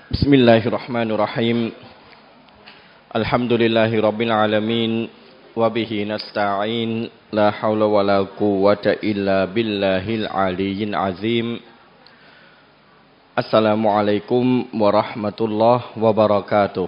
بسم الله الرحمن الرحيم الحمد لله رب العالمين وبه نستعين لا حول ولا قوة إلا بالله العلي العظيم السلام عليكم ورحمة الله وبركاته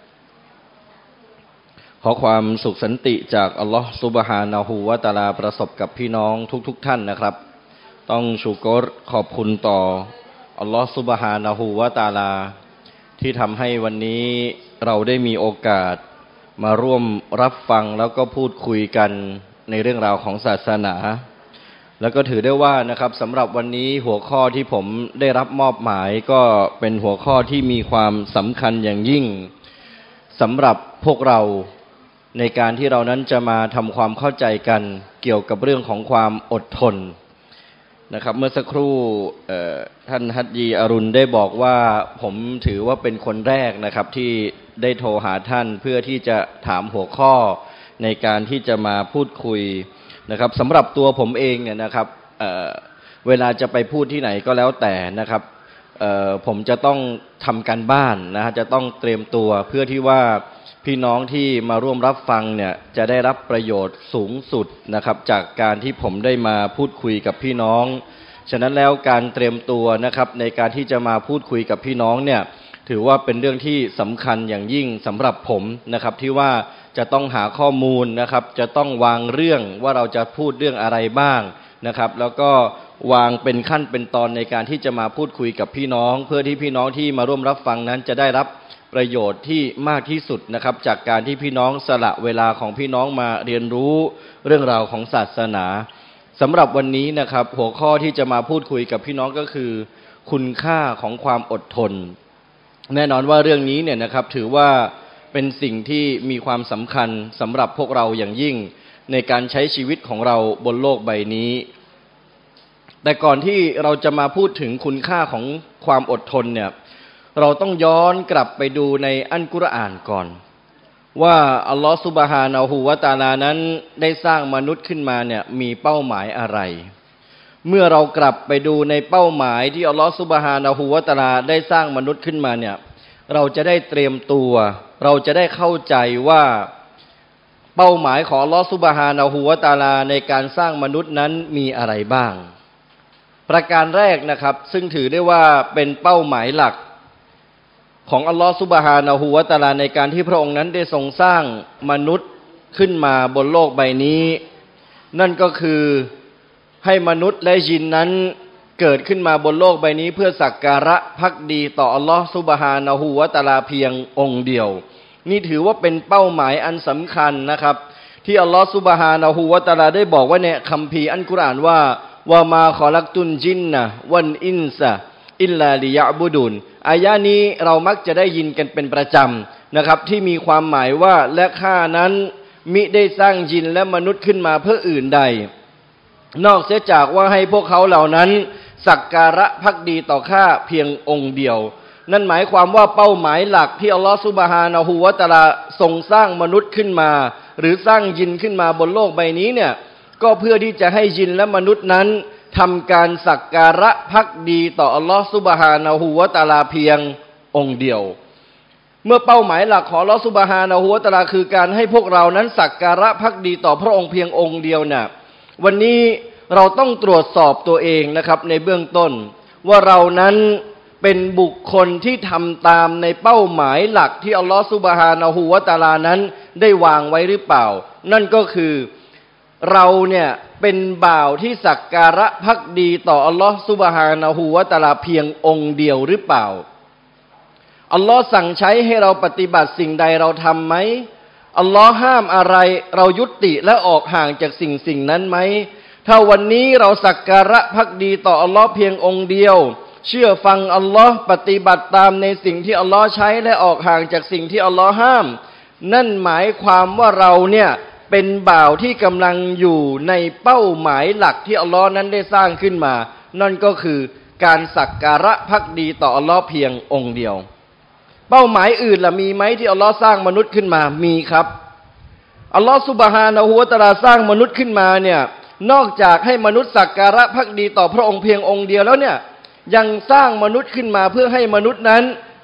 ขอความสุขสันติจากอัลลอฮฺซุบฮานะฮูวะตะอาลาประสบกับพี่น้องทุกท่านนะครับต้องชูกรขอบคุณต่ออัลลอฮฺซุบฮานะฮูวะตะอาลาที่ทำให้วันนี้เราได้มีโอกาสมาร่วมรับฟังแล้วก็พูดคุยกันในเรื่องราวของศาสนาแล้วก็ถือได้ว่านะครับสำหรับวันนี้หัวข้อที่ผมได้รับมอบหมายก็เป็นหัวข้อที่มีความสำคัญอย่างยิ่งสำหรับพวกเราในการที่เรานั้นจะมาทำความเข้าใจกันเกี่ยวกับเรื่องของความอดทนนะครับเมื่อสักครู่ท่านฮัจญีอรุณได้บอกว่าผมถือว่าเป็นคนแรกนะครับที่ได้โทรหาท่านเพื่อที่จะถามหัวข้อในการที่จะมาพูดคุยนะครับสำหรับตัวผมเองเนี่ยนะครับเวลาจะไปพูดที่ไหนก็แล้วแต่นะครับผมจะต้องทำการบ้านนะฮะจะต้องเตรียมตัวเพื่อที่ว่าพี่น้องที่มาร่วมรับฟังเนี่ยจะได้รับประโยชน์สูงสุดนะครับจากการที่ผมได้มาพูดคุยกับพี่น้องฉะนั้นแล้วการเตรียมตัวนะครับในการที่จะมาพูดคุยกับพี่น้องเนี่ยถือว่าเป็นเรื่องที่สำคัญอย่างยิ่งสำหรับผมนะครับที่ว่าจะต้องหาข้อมูลนะครับจะต้องวางเรื่องว่าเราจะพูดเรื่องอะไรบ้างนะครับแล้วก็วางเป็นขั้นเป็นตอนในการที่จะมาพูดคุยกับพี่น้องเพื่อที่พี่น้องที่มาร่วมรับฟังนั้นจะได้รับประโยชน์ที่มากที่สุดนะครับจากการที่พี่น้องสละเวลาของพี่น้องมาเรียนรู้เรื่องราวของศาสนาสำหรับวันนี้นะครับหัวข้อที่จะมาพูดคุยกับพี่น้องก็คือคุณค่าของความอดทนแน่นอนว่าเรื่องนี้เนี่ยนะครับถือว่าเป็นสิ่งที่มีความสำคัญสำหรับพวกเราอย่างยิ่งในการใช้ชีวิตของเราบนโลกใบนี้แต่ก่อนที่เราจะมาพูดถึงคุณค่าของความอดทนเนี่ยเราต้องย้อนกลับไปดูในอัลกุรอานก่อนว่าอัลลอฮฺซุบฮานะฮูวะตะอาลานั้นได้สร้างมนุษย์ขึ้นมาเนี่ยมีเป้าหมายอะไรเมื่อเรากลับไปดูในเป้าหมายที่อัลลอฮฺซุบฮานะฮูวะตะอาลาได้สร้างมนุษย์ขึ้นมาเนี่ยเราจะได้เตรียมตัวเราจะได้เข้าใจว่าเป้าหมายของอัลลอฮฺซุบฮานะฮูวะตะอาลาในการสร้างมนุษย์นั้นมีอะไรบ้างประการแรกนะครับซึ่งถือได้ว่าเป็นเป้าหมายหลักของอัลลอฮฺซุบฮานะฮูวะตะอาลาในการที่พระองค์นั้นได้ทรงสร้างมนุษย์ขึ้นมาบนโลกใบนี้นั่นก็คือให้มนุษย์และยินนั้นเกิดขึ้นมาบนโลกใบนี้เพื่อสักการะภักดีต่ออัลลอฮฺซุบฮานะฮูวะตะอาลาเพียงองค์เดียวนี่ถือว่าเป็นเป้าหมายอันสำคัญนะครับที่อัลลอฮฺซุบฮานะฮูวะตะอาลาได้บอกว่าในคัมภีร์อัลกุรอานว่าวะมาคอลักตุนจินนะวัลอินซะอิลลาลิยะบุดุนอายะนี้เรามักจะได้ยินกันเป็นประจำนะครับที่มีความหมายว่าและข้านั้นมิได้สร้างยินและมนุษย์ขึ้นมาเพื่ออื่นใดนอกเสียจากว่าให้พวกเขาเหล่านั้นสักการะภักดีต่อข้าเพียงองค์เดียวนั่นหมายความว่าเป้าหมายหลักที่อัลลอฮฺซุบฮานะฮูวะตะอาลาทรงสร้างมนุษย์ขึ้นมาหรือสร้างยินขึ้นมาบนโลกใบนี้เนี่ยก็เพื่อที่จะให้ยินและมนุษย์นั้นทำการสักการะภักดีต่ออัลลอฮฺซุบฮานะฮูวะตะอาลาเพียงองค์เดียวเมื่อเป้าหมายหลักของอัลลอฮฺซุบฮานะฮูวะตะอาลาคือการให้พวกเรานั้นสักการะภักดีต่อพระองค์เพียงองค์เดียวเนี่ยวันนี้เราต้องตรวจสอบตัวเองนะครับในเบื้องต้นว่าเรานั้นเป็นบุคคลที่ทำตามในเป้าหมายหลักที่อัลลอฮฺซุบฮานะฮูวะตะอาลานั้นได้วางไว้หรือเปล่านั่นก็คือเราเนี่ยเป็นบ่าวที่สักการะภักดีต่ออัลลอฮฺซุบฮานะฮูวะตะอาลาเพียงองค์เดียวหรือเปล่าอัลลอฮ์สั่งใช้ให้เราปฏิบัติสิ่งใดเราทำไหมอัลลอฮ์ห้ามอะไรเรายุติและออกห่างจากสิ่งนั้นไหมถ้าวันนี้เราสักการะภักดีต่ออัลลอฮ์เพียงองค์เดียวเชื่อฟังอัลลอฮ์ปฏิบัติตามในสิ่งที่อัลลอฮ์ใช้และออกห่างจากสิ่งที่อัลลอฮ์ห้ามนั่นหมายความว่าเราเนี่ยเป็นบ่าวที่กำลังอยู่ในเป้าหมายหลักที่อัลลอฮ์นั้นได้สร้างขึ้นมานั่นก็คือการสักการะภักดีต่ออัลลอฮ์เพียงองค์เดียวเป้าหมายอื่นล่ะมีไหมที่อัลลอฮ์สร้างมนุษย์ขึ้นมามีครับอัลลอฮ์ซุบฮานะฮูวะตะอาลาสร้างมนุษย์ขึ้นมาเนี่ยนอกจากให้มนุษย์สักการะภักดีต่อพระองค์เพียงองค์เดียวแล้วเนี่ยยังสร้างมนุษย์ขึ้นมาเพื่อให้มนุษย์นั้น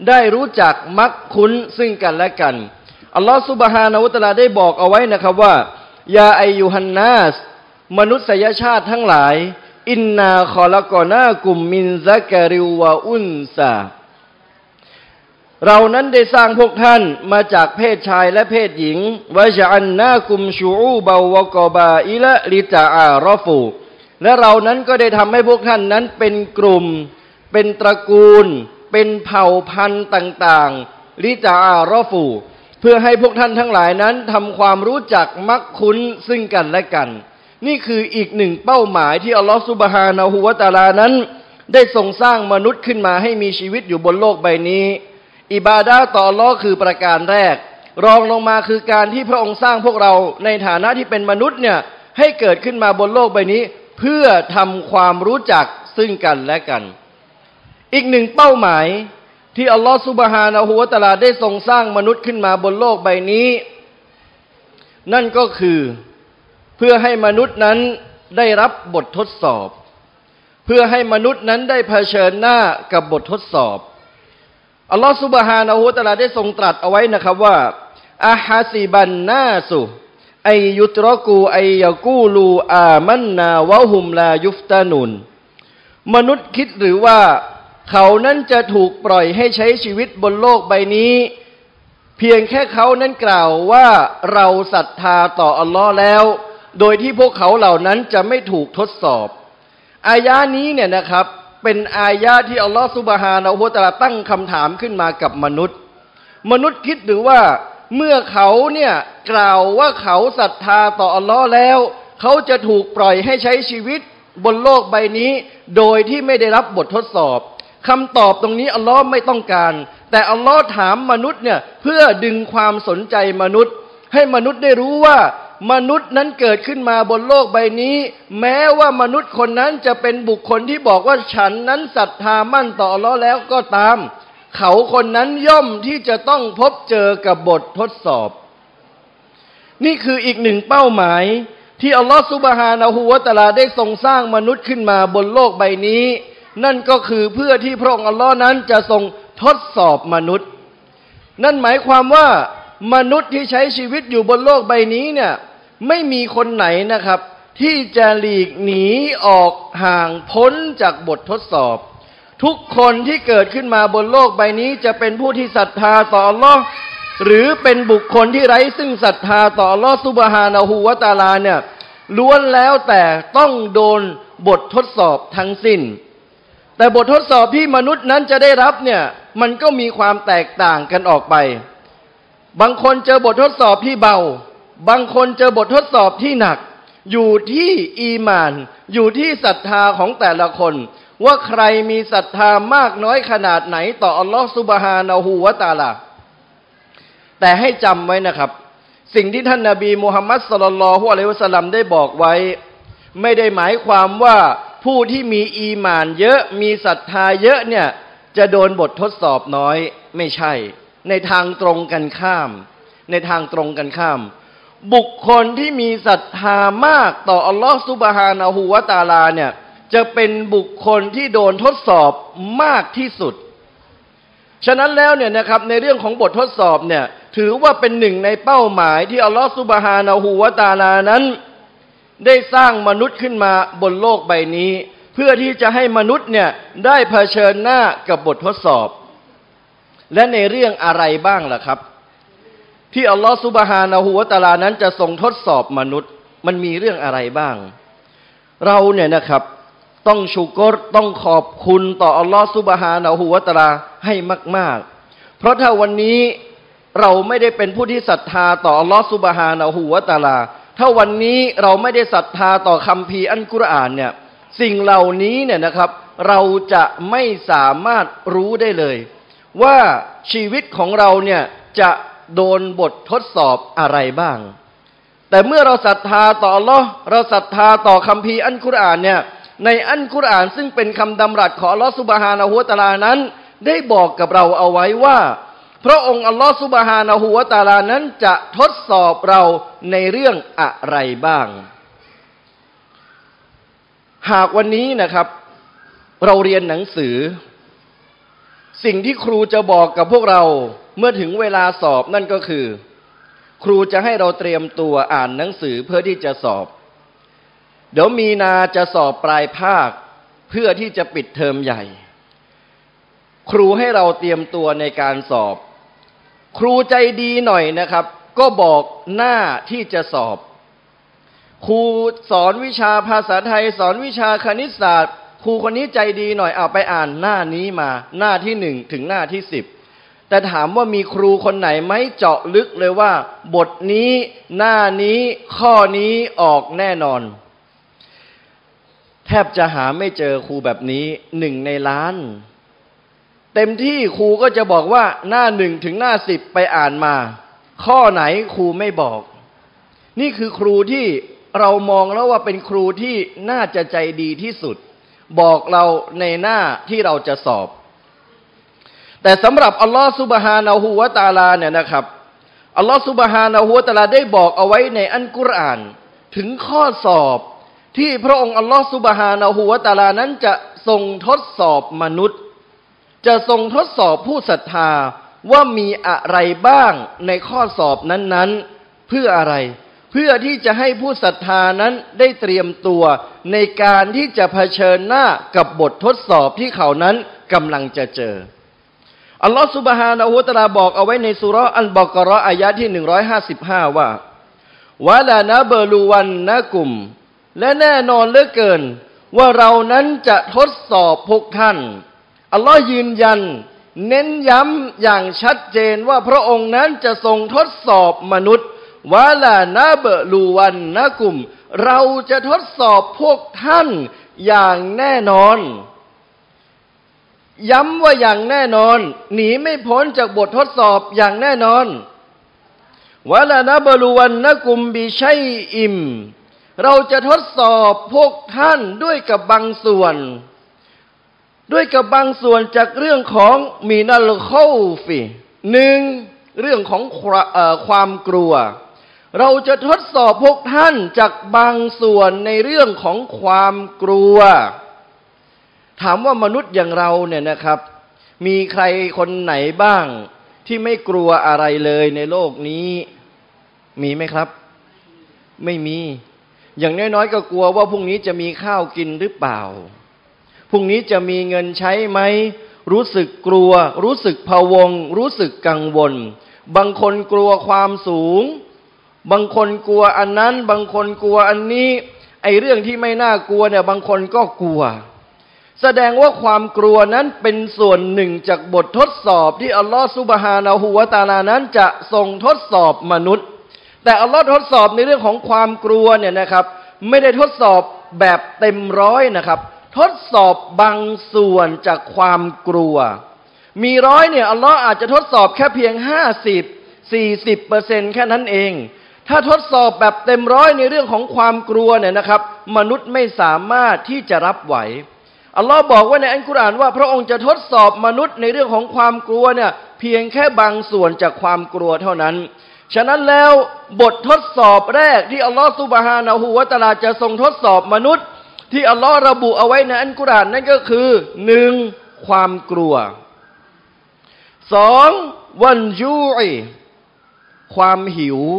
ได้รู้จักมักคุ้นซึ่งกันและกันอัลลอฮฺซุบฮานะฮูวะตะอาลาได้บอกเอาไว้นะครับว่ายาอัยยูฮันนัสมนุษยชาติทั้งหลายอินนาคอละกอนากุมมินซะกะริวะอุนซาเรานั้นได้สร้างพวกท่านมาจากเพศชายและเพศหญิงวะญะอัลนากุมชูอูบาวะกอบาอิละลิตะอารอฟูและเรานั้นก็ได้ทำให้พวกท่านนั้นเป็นกลุ่มเป็นตระกูลเป็นเผ่าพันธุ์ต่างๆลิตะอารอฟูเพื่อให้พวกท่านทั้งหลายนั้นทำความรู้จักมักคุ้นซึ่งกันและกันนี่คืออีกหนึ่งเป้าหมายที่อัลลอฮฺซุบฮานะฮูวะตะอาลานั้นได้ทรงสร้างมนุษย์ขึ้นมาให้มีชีวิตอยู่บนโลกใบนี้อิบาดะห์ต่ออัลลอฮ์คือประการแรกรองลงมาคือการที่พระองค์สร้างพวกเราในฐานะที่เป็นมนุษย์เนี่ยให้เกิดขึ้นมาบนโลกใบนี้เพื่อทำความรู้จักซึ่งกันและกันอีกหนึ่งเป้าหมายที่อัลลอฮ์ซุบฮานะฮูวะตะอาลาได้ทรงสร้างมนุษย์ขึ้นมาบนโลกใบนี้นั่นก็คือเพื่อให้มนุษย์นั้นได้รับบททดสอบเพื่อให้มนุษย์นั้นได้เผชิญหน้ากับบททดสอบอัลลอฮฺซุบฮานะฮูวะตะอาลาได้ทรงตรัสเอาไว้นะครับว่าอะฮะซิบันนาสุอัยยุตรกูอัยยะกูลูอามันนาวะฮุมลายุฟตานุนมนุษย์คิดหรือว่าเขานั้นจะถูกปล่อยให้ใช้ชีวิตบนโลกใบนี้เพียงแค่เขานั้นกล่าวว่าเราศรัทธาต่ออัลลอฮ์แล้วโดยที่พวกเขาเหล่านั้นจะไม่ถูกทดสอบอายะนี้เนี่ยนะครับเป็นอายะที่อัลลอฮฺซุบฮานะฮูวะตะอาลาตั้งคำถามขึ้นมากับมนุษย์คิดหรือว่าเมื่อเขาเนี่ยกล่าวว่าเขาศรัทธาต่ออัลลอฮ์แล้วเขาจะถูกปล่อยให้ใช้ชีวิตบนโลกใบนี้โดยที่ไม่ได้รับบททดสอบคำตอบตรงนี้อัลลอฮ์ไม่ต้องการแต่อัลลอฮ์ถามมนุษย์เนี่ยเพื่อดึงความสนใจมนุษย์ให้มนุษย์ได้รู้ว่ามนุษย์นั้นเกิดขึ้นมาบนโลกใบนี้แม้ว่ามนุษย์คนนั้นจะเป็นบุคคลที่บอกว่าฉันนั้นศรัทธามั่นต่ออัลเลาะห์แล้วก็ตามเขาคนนั้นย่อมที่จะต้องพบเจอกับบททดสอบนี่คืออีกหนึ่งเป้าหมายที่อัลลอฮฺซุบฮานะฮูวะตะอาลาได้ทรงสร้างมนุษย์ขึ้นมาบนโลกใบนี้นั่นก็คือเพื่อที่พระองค์อัลลอฮ์นั้นจะทรงทดสอบมนุษย์นั่นหมายความว่ามนุษย์ที่ใช้ชีวิตอยู่บนโลกใบนี้เนี่ยไม่มีคนไหนนะครับที่จะหลีกหนีออกห่างพ้นจากบททดสอบทุกคนที่เกิดขึ้นมาบนโลกใบนี้จะเป็นผู้ที่ศรัทธาต่ออัลลอฮ์หรือเป็นบุคคลที่ไร้ซึ่งศรัทธาต่ออัลลอฮ์ซุบฮานะฮูวะตะอาลาเนี่ยล้วนแล้วแต่ต้องโดนบททดสอบทั้งสิ้นแต่บททดสอบที่มนุษย์นั้นจะได้รับเนี่ยมันก็มีความแตกต่างกันออกไปบางคนเจอบททดสอบที่เบาบางคนเจอบททดสอบที่หนักอยู่ที่อีหม่านอยู่ที่ศรัทธาของแต่ละคนว่าใครมีศรัทธามากน้อยขนาดไหนต่ออัลลอฮฺซุบฮานะฮูวะตะอาลาแต่ให้จำไว้นะครับสิ่งที่ท่านนบีมุฮัมมัดศ็อลลัลลอฮุอะลัยฮิวะซัลลัมได้บอกไว้ไม่ได้หมายความว่าผู้ที่มีอีหม่านเยอะมีศรัทธาเยอะเนี่ยจะโดนบททดสอบน้อยไม่ใช่ในทางตรงกันข้ามบุคคลที่มีศรัทธามากต่ออัลลอฮฺซุบฮานะฮูวะตะอาลาเนี่ยจะเป็นบุคคลที่โดนทดสอบมากที่สุดฉะนั้นแล้วเนี่ยนะครับในเรื่องของบททดสอบเนี่ยถือว่าเป็นหนึ่งในเป้าหมายที่อัลลอฮฺซุบฮานะฮูวะตะอาลานั้นได้สร้างมนุษย์ขึ้นมาบนโลกใบนี้เพื่อที่จะให้มนุษย์เนี่ยได้เผชิญหน้ากับบททดสอบและในเรื่องอะไรบ้างล่ะครับที่อัลลอฮฺซุบฮานะฮูวะตะอาลานั้นจะทรงทดสอบมนุษย์มันมีเรื่องอะไรบ้างเราเนี่ยนะครับต้องชุกรต้องขอบคุณต่ออัลลอฮฺซุบฮานะฮูวะตะอาลาให้มากๆเพราะถ้าวันนี้เราไม่ได้เป็นผู้ที่ศรัทธาต่ออัลลอฮฺซุบฮานะฮูวะตะอาลาถ้าวันนี้เราไม่ได้ศรัทธาต่อคัมภีร์อัลกุรอานเนี่ยสิ่งเหล่านี้เนี่ยนะครับเราจะไม่สามารถรู้ได้เลยว่าชีวิตของเราเนี่ยจะโดนบททดสอบอะไรบ้างแต่เมื่อเราศรัทธาต่ออัลเลาะห์เราศรัทธาต่อคัมภีร์อัลกุรอานเนี่ยในอัลกุรอานซึ่งเป็นคำดำรัสของอัลเลาะห์ซุบฮานะฮูวะตะอาลานั้นได้บอกกับเราเอาไว้ว่าพระองค์อัลเลาะห์ซุบฮานะฮูวะตะอาลานั้นจะทดสอบเราในเรื่องอะไรบ้างหากวันนี้นะครับเราเรียนหนังสือสิ่งที่ครูจะบอกกับพวกเราเมื่อถึงเวลาสอบนั่นก็คือครูจะให้เราเตรียมตัวอ่านหนังสือเพื่อที่จะสอบเดี๋ยวมีนาจะสอบปลายภาคเพื่อที่จะปิดเทอมใหญ่ครูให้เราเตรียมตัวในการสอบครูใจดีหน่อยนะครับก็บอกหน้าที่จะสอบครูสอนวิชาภาษาไทยสอนวิชาคณิตศาสตร์ครูคนนี้ใจดีหน่อยเอาไปอ่านหน้านี้มาหน้าที่1ถึงหน้าที่10แต่ถามว่ามีครูคนไหนไหมเจาะลึกเลยว่าบทนี้หน้านี้ข้อนี้ออกแน่นอนแทบจะหาไม่เจอครูแบบนี้1 ในล้านเต็มที่ครูก็จะบอกว่าหน้า1ถึงหน้า10ไปอ่านมาข้อไหนครูไม่บอกนี่คือครูที่เรามองแล้วว่าเป็นครูที่น่าจะใจดีที่สุดบอกเราในหน้าที่เราจะสอบแต่สำหรับอัลลอฮฺซุบฮานะฮูวะตะอาลาเนี่ยนะครับอัลลอฮฺซุบฮานะฮูวะตะอาลาได้บอกเอาไว้ในอัลกุรอานถึงข้อสอบที่พระองค์อัลลอฮฺซุบฮานะฮูวะตะอาลานั้นจะทรงทดสอบมนุษย์จะทรงทดสอบผู้ศรัทธาว่ามีอะไรบ้างในข้อสอบนั้นๆเพื่ออะไรเพื่อที่จะให้ผู้ศรัทธานั้นได้เตรียมตัวในการที่จะเผชิญหน้ากับบททดสอบที่เขานั้นกำลังจะเจออัลลอฮฺซุบฮานะฮูวะตะอาลาบอกเอาไว้ในซูเราะห์อัลบะเกาะเราะห์อายะห์ที่155ว่าวะลานะบลูวันนะกุมและแน่นอนเหลือเกินว่าเรานั้นจะทดสอบพวกท่านอัลลอฮ์ยืนยันเน้นย้ำอย่างชัดเจนว่าพระองค์นั้นจะทรงทดสอบมนุษย์วะลานะบลูวันนะกุมเราจะทดสอบพวกท่านอย่างแน่นอนย้ำว่าอย่างแน่นอนหนีไม่พ้นจากบททดสอบอย่างแน่นอนวะลานะบลูวันนะกุมบิชัยอิมเราจะทดสอบพวกท่านด้วยกับบางส่วนจากเรื่องของมีนัลคอฟิ1เรื่องของความกลัวเราจะทดสอบพวกท่านจากบางส่วนในเรื่องของความกลัวถามว่ามนุษย์อย่างเราเนี่ยนะครับมีใครคนไหนบ้างที่ไม่กลัวอะไรเลยในโลกนี้มีไหมครับไม่มีอย่างน้อยๆก็กลัวว่าพรุ่งนี้จะมีข้าวกินหรือเปล่าพรุ่งนี้จะมีเงินใช้ไหมรู้สึกกลัวรู้สึกพะวงรู้สึกกังวลบางคนกลัวความสูงบางคนกลัวอันนั้นบางคนกลัวอันนี้ไอ้เรื่องที่ไม่น่ากลัวเนี่ยบางคนก็กลัวแสดงว่าความกลัวนั้นเป็นส่วนหนึ่งจากบททดสอบที่อัลลอฮฺซุบฮานะฮูวะตะอาลานั้นจะทรงทดสอบมนุษย์แต่อัลลอฮฺทดสอบในเรื่องของความกลัวเนี่ยนะครับไม่ได้ทดสอบแบบเต็มร้อยนะครับทดสอบบางส่วนจากความกลัวมี100เนี่ยอัลลอฮฺอาจจะทดสอบแค่เพียง40% แค่นั้นเองถ้าทดสอบแบบเต็ม100ในเรื่องของความกลัวเนี่ยนะครับมนุษย์ไม่สามารถที่จะรับไหวอัลลอฮ์บอกว่าในอัลกุรอานว่าพระองค์จะทดสอบมนุษย์ในเรื่องของความกลัวเนี่ยเพียงแค่บางส่วนจากความกลัวเท่านั้นฉะนั้นแล้วบททดสอบแรกที่อัลลอฮ์ซุบฮานะฮูวะตะอาลาจะทรงทดสอบมนุษย์ที่อัลลอฮ์ระบุเอาไว้ในอัลกุรอานนั่นก็คือ1ความกลัว2วันยูอิความหิว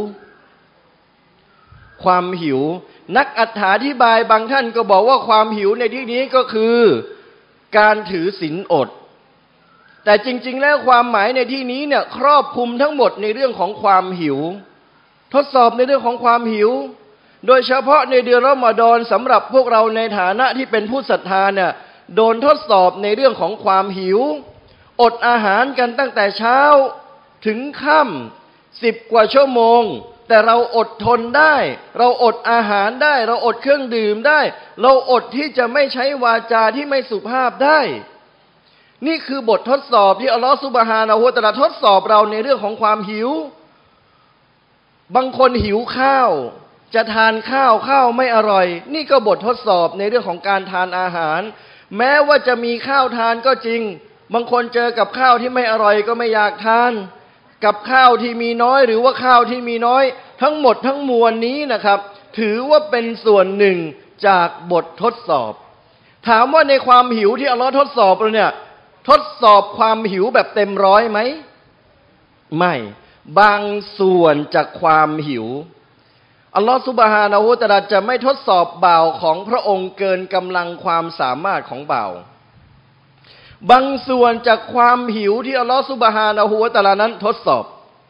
นักอธิบายบางท่านก็บอกว่าความหิวในที่นี้ก็คือการถือศีลอดแต่จริงๆแล้วความหมายในที่นี้เนี่ยครอบคลุมทั้งหมดในเรื่องของความหิวทดสอบในเรื่องของความหิวโดยเฉพาะในเดือนรอมฎอนสำหรับพวกเราในฐานะที่เป็นผู้ศรัทธาเนี่ยโดนทดสอบในเรื่องของความหิวอดอาหารกันตั้งแต่เช้าถึงค่ำ10 กว่าชั่วโมงแต่เราอดทนได้เราอดอาหารได้เราอดเครื่องดื่มได้เราอดที่จะไม่ใช้วาจาที่ไม่สุภาพได้นี่คือบททดสอบที่อัลลอฮฺซุบฮานะฮูวะตะอาลาทดสอบเราในเรื่องของความหิวบางคนหิวข้าวจะทานข้าวไม่อร่อยนี่ก็บททดสอบในเรื่องของการทานอาหารแม้ว่าจะมีข้าวทานก็จริงบางคนเจอกับข้าวที่ไม่อร่อยก็ไม่อยากทานกับข้าวที่มีน้อยหรือว่าข้าวที่มีน้อยทั้งหมดทั้งมวลนี้นะครับถือว่าเป็นส่วนหนึ่งจากบททดสอบถามว่าในความหิวที่อัลลอฮ์ทดสอบเราเนี่ยทดสอบความหิวแบบเต็มร้อยไหมไม่บางส่วนจากความหิวอัลลอฮฺซุบฮานะฮูวะตะอาลาจะไม่ทดสอบบ่าวของพระองค์เกินกำลังความสามารถของบ่าวบางส่วนจากความหิวที่อัลลอฮฺซุบฮานะฮูวะตะอาลานั้นทดสอบ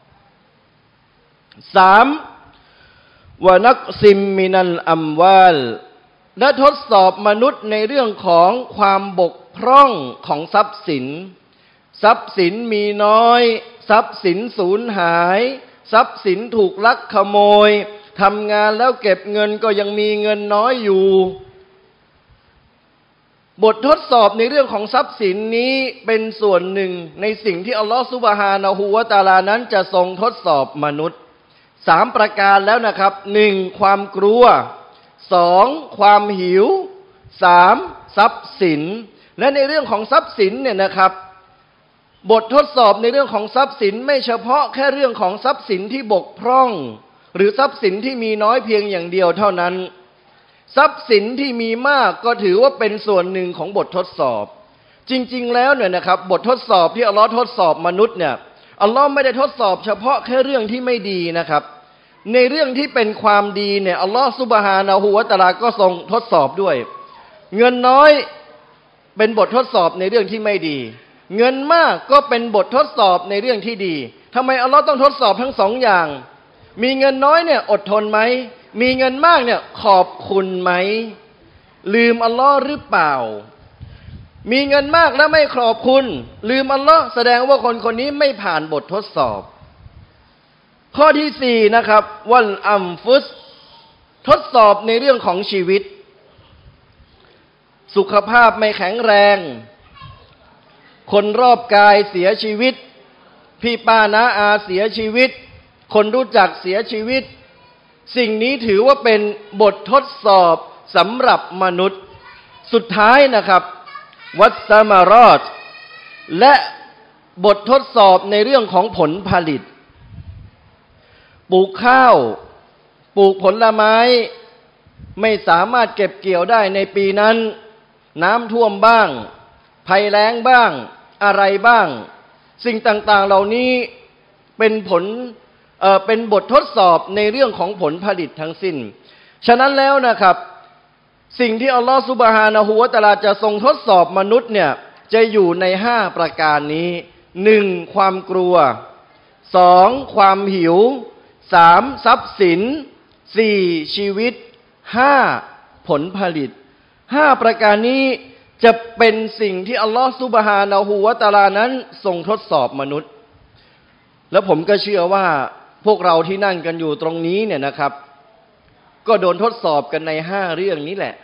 3วะนักซิมมินัลอัมวาลและทดสอบมนุษย์ในเรื่องของความบกพร่องของทรัพย์สินทรัพย์สินมีน้อยทรัพย์สินสูญหายทรัพย์สินถูกลักขโมยทำงานแล้วเก็บเงินก็ยังมีเงินน้อยอยู่บททดสอบในเรื่องของทรัพย์สินนี้เป็นส่วนหนึ่งในสิ่งที่อัลลอฮฺซุบฮานะฮูวะตะอาลานั้นจะทรงทดสอบมนุษย์3ประการแล้วนะครับ 1. ความกลัว 2. ความหิว 3. ทรัพย์สินและในเรื่องของทรัพย์สินเนี่ยนะครับบททดสอบในเรื่องของทรัพย์สินไม่เฉพาะแค่เรื่องของทรัพย์สินที่บกพร่องหรือทรัพย์สินที่มีน้อยเพียงอย่างเดียวเท่านั้นทรัพย์สินที่มีมากก็ถือว่าเป็นส่วนหนึ่งของบททดสอบจริงๆแล้วเนี่ยนะครับบททดสอบที่อัลลอฮ์ทดสอบมนุษย์เนี่ยอัลลอฮ์ไม่ได้ทดสอบเฉพาะแค่เรื่องที่ไม่ดีนะครับในเรื่องที่เป็นความดีเนี่ยอัลลอฮ์ซุบฮานะฮูวะตะอาลาก็ทรงทดสอบด้วยเงินน้อยเป็นบททดสอบในเรื่องที่ไม่ดีเงินมากก็เป็นบททดสอบในเรื่องที่ดีทำไมอัลลอฮ์ต้องทดสอบทั้งสองอย่างมีเงินน้อยเนี่ยอดทนไหมมีเงินมากเนี่ยขอบคุณไหมลืมอัลลอฮ์หรือเปล่ามีเงินมากแล้วไม่ขอบคุณลืมอัลลอฮ์แสดงว่าคนคนนี้ไม่ผ่านบททดสอบข้อที่4นะครับวัลอัมฟุสทดสอบในเรื่องของชีวิตสุขภาพไม่แข็งแรงคนรอบกายเสียชีวิตพี่ป้าน้าอาเสียชีวิตคนรู้จักเสียชีวิตสิ่งนี้ถือว่าเป็นบททดสอบสำหรับมนุษย์สุดท้ายนะครับวัสมารอดและบททดสอบในเรื่องของผลผลิตปลูกข้าวปลูกผลไม้ไม่สามารถเก็บเกี่ยวได้ในปีนั้นน้ำท่วมบ้างภัยแล้งบ้างอะไรบ้างสิ่งต่างๆเหล่านี้เป็นบททดสอบในเรื่องของผลผลิตทั้งสิ้นฉะนั้นแล้วนะครับสิ่งที่อัลลอฮฺซุบฮานะฮูวะตะอาลาจะทรงทดสอบมนุษย์เนี่ยจะอยู่ใน5ประการนี้ 1. ความกลัว 2. ความหิว 3. ทรัพย์สิน 4. ชีวิต 5. ผลผลิต5ประการนี้จะเป็นสิ่งที่อัลลอฮฺซุบฮานะฮูวะตะอาลานั้นทรงทดสอบมนุษย์แล้วผมก็เชื่อว่าพวกเราที่นั่งกันอยู่ตรงนี้เนี่ยนะครับก็โดนทดสอบกันใน5เรื่องนี้แหละ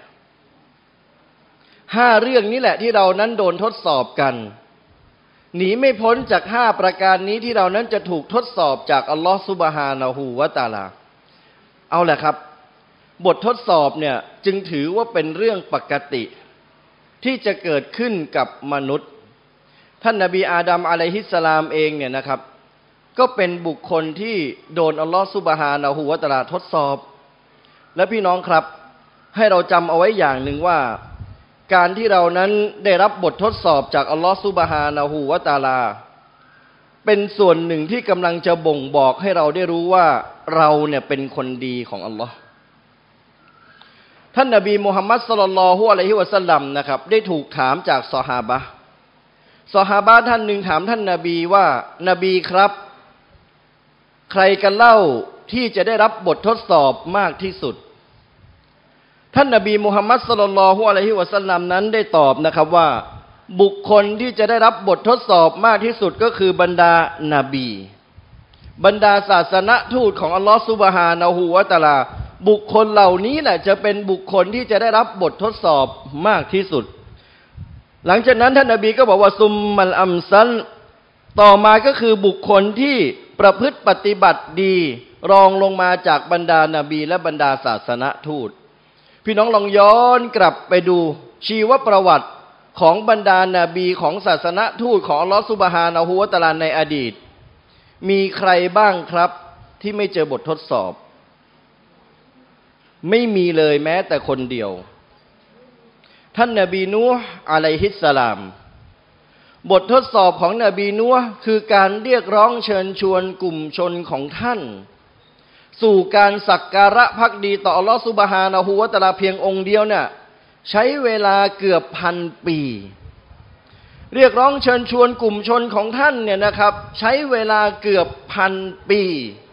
5เรื่องนี้แหละที่เรานั้นโดนทดสอบกันหนีไม่พ้นจาก5ประการนี้ที่เรานั้นจะถูกทดสอบจากอัลลอฮฺซุบฮานะฮูวะตะอาลาเอาแหละครับบททดสอบเนี่ยจึงถือว่าเป็นเรื่องปกติที่จะเกิดขึ้นกับมนุษย์ท่านนบีอาดัมอะลัยฮิสสลามเองเนี่ยนะครับก็เป็นบุคคลที่โดนอัลลอฮฺซุบฮานะฮูวะตะอาลาทดสอบและพี่น้องครับให้เราจำเอาไว้อย่างหนึ่งว่าการที่เรานั้นได้รับบททดสอบจากอัลลอฮฺซุบฮานะฮูวะตะอาลาเป็นส่วนหนึ่งที่กำลังจะบ่งบอกให้เราได้รู้ว่าเราเนี่ยเป็นคนดีของอัลลอฮฺท่านนบีมุฮัมมัดศ็อลลัลลอฮุอะลัยฮิวะซัลลัมนะครับได้ถูกถามจากซอฮาบะห์ท่านหนึ่งถามท่านนบีว่านบีครับใครกันเล่าที่จะได้รับบททดสอบมากที่สุดท่านนบีมุฮัมมัดศ็อลลัลลอฮุอะลัยฮิวะซัลลัมนั้นได้ตอบนะครับว่าบุคคลที่จะได้รับบททดสอบมากที่สุดก็คือบรรดานบีบรรดาศาสนทูตของอัลลอฮฺซุบฮานะฮูวะตะอาลาบุคคลเหล่านี้แหละจะเป็นบุคคลที่จะได้รับบททดสอบมากที่สุดหลังจากนั้นท่านนบีก็บอกว่าซุมมัลอัมซัลต่อมาก็คือบุคคลที่ประพฤติปฏิบัติดีรองลงมาจากบรรดานบีและบรรดาศาสนทูตพี่น้องลองย้อนกลับไปดูชีวประวัติของบรรดานบีของศาสนทูตของอัลลอฮฺซุบฮานะฮูวะตะอาลาในอดีตมีใครบ้างครับที่ไม่เจอบททดสอบไม่มีเลยแม้แต่คนเดียวท่านนบีนูห์อะลัยฮิสสลามบททดสอบของนบีนัวห์คือการเรียกร้องเชิญชวนกลุ่มชนของท่านสู่การสักการะภักดีต่ออัลลอฮฺซุบฮานะฮูวะตะอาลาเพียงองค์เดียวเนี่ยใช้เวลาเกือบ1,000 ปีเรียกร้องเชิญชวนกลุ่มชนของท่านเนี่ยนะครับใช้เวลาเกือบ1,000 ปี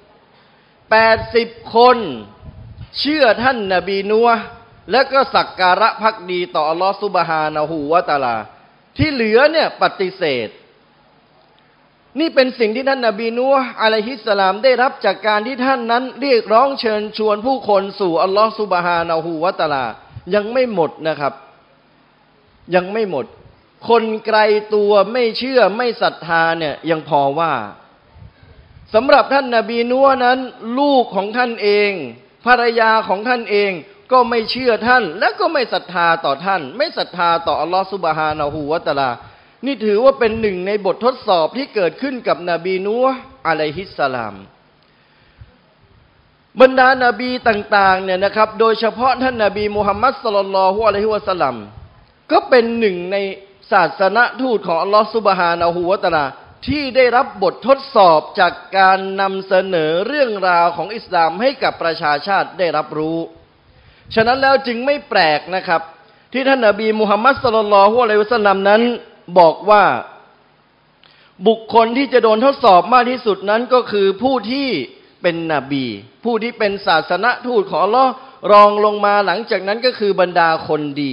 80 คนเชื่อท่านนบีนัวห์และก็สักการะภักดีต่ออัลลอฮฺซุบฮานะฮูวะตะอาลาที่เหลือเนี่ยปฏิเสธนี่เป็นสิ่งที่ท่านนบีนูห์อะลัยฮิสสลามได้รับจากการที่ท่านนั้นเรียกร้องเชิญชวนผู้คนสู่อัลลอฮฺซุบฮานะฮูวะตะอาลายังไม่หมดนะครับยังไม่หมดคนไกลตัวไม่เชื่อไม่ศรัทธาเนี่ยยังพอว่าสำหรับท่านนบีนูห์นั้นลูกของท่านเองภรรยาของท่านเองก็ไม่เชื่อท่านและก็ไม่ศรัทธาต่อท่านไม่ศรัทธาต่ออัลลอฮฺซุบฮานะฮูวะตะอาลานี่ถือว่าเป็นหนึ่งในบททดสอบที่เกิดขึ้นกับนบีนูห์อะลัยฮิสสลามบรรดานาบีต่างๆเนี่ยนะครับโดยเฉพาะท่านนบีมุฮัมมัดศ็อลลัลลอฮุอะลัยฮิวะซัลลัมก็เป็นหนึ่งในศาสนทูตของอัลลอฮฺซุบฮานะฮูวะตะอาลาที่ได้รับบททดสอบจากการนำเสนอเรื่องราวของอิสลามให้กับประชาชาติได้รับรู้ฉะนั้นแล้วจึงไม่แปลกนะครับที่ท่านนบีมุฮัมมัดศ็อลลัลลอฮุอะลัยฮิวะซัลลัมนั้นบอกว่าบุคคลที่จะโดนทดสอบมากที่สุดนั้นก็คือผู้ที่เป็นนบีผู้ที่เป็นศาสนทูตของอัลเลาะห์รองลงมาหลังจากนั้นก็คือบรรดาคนดี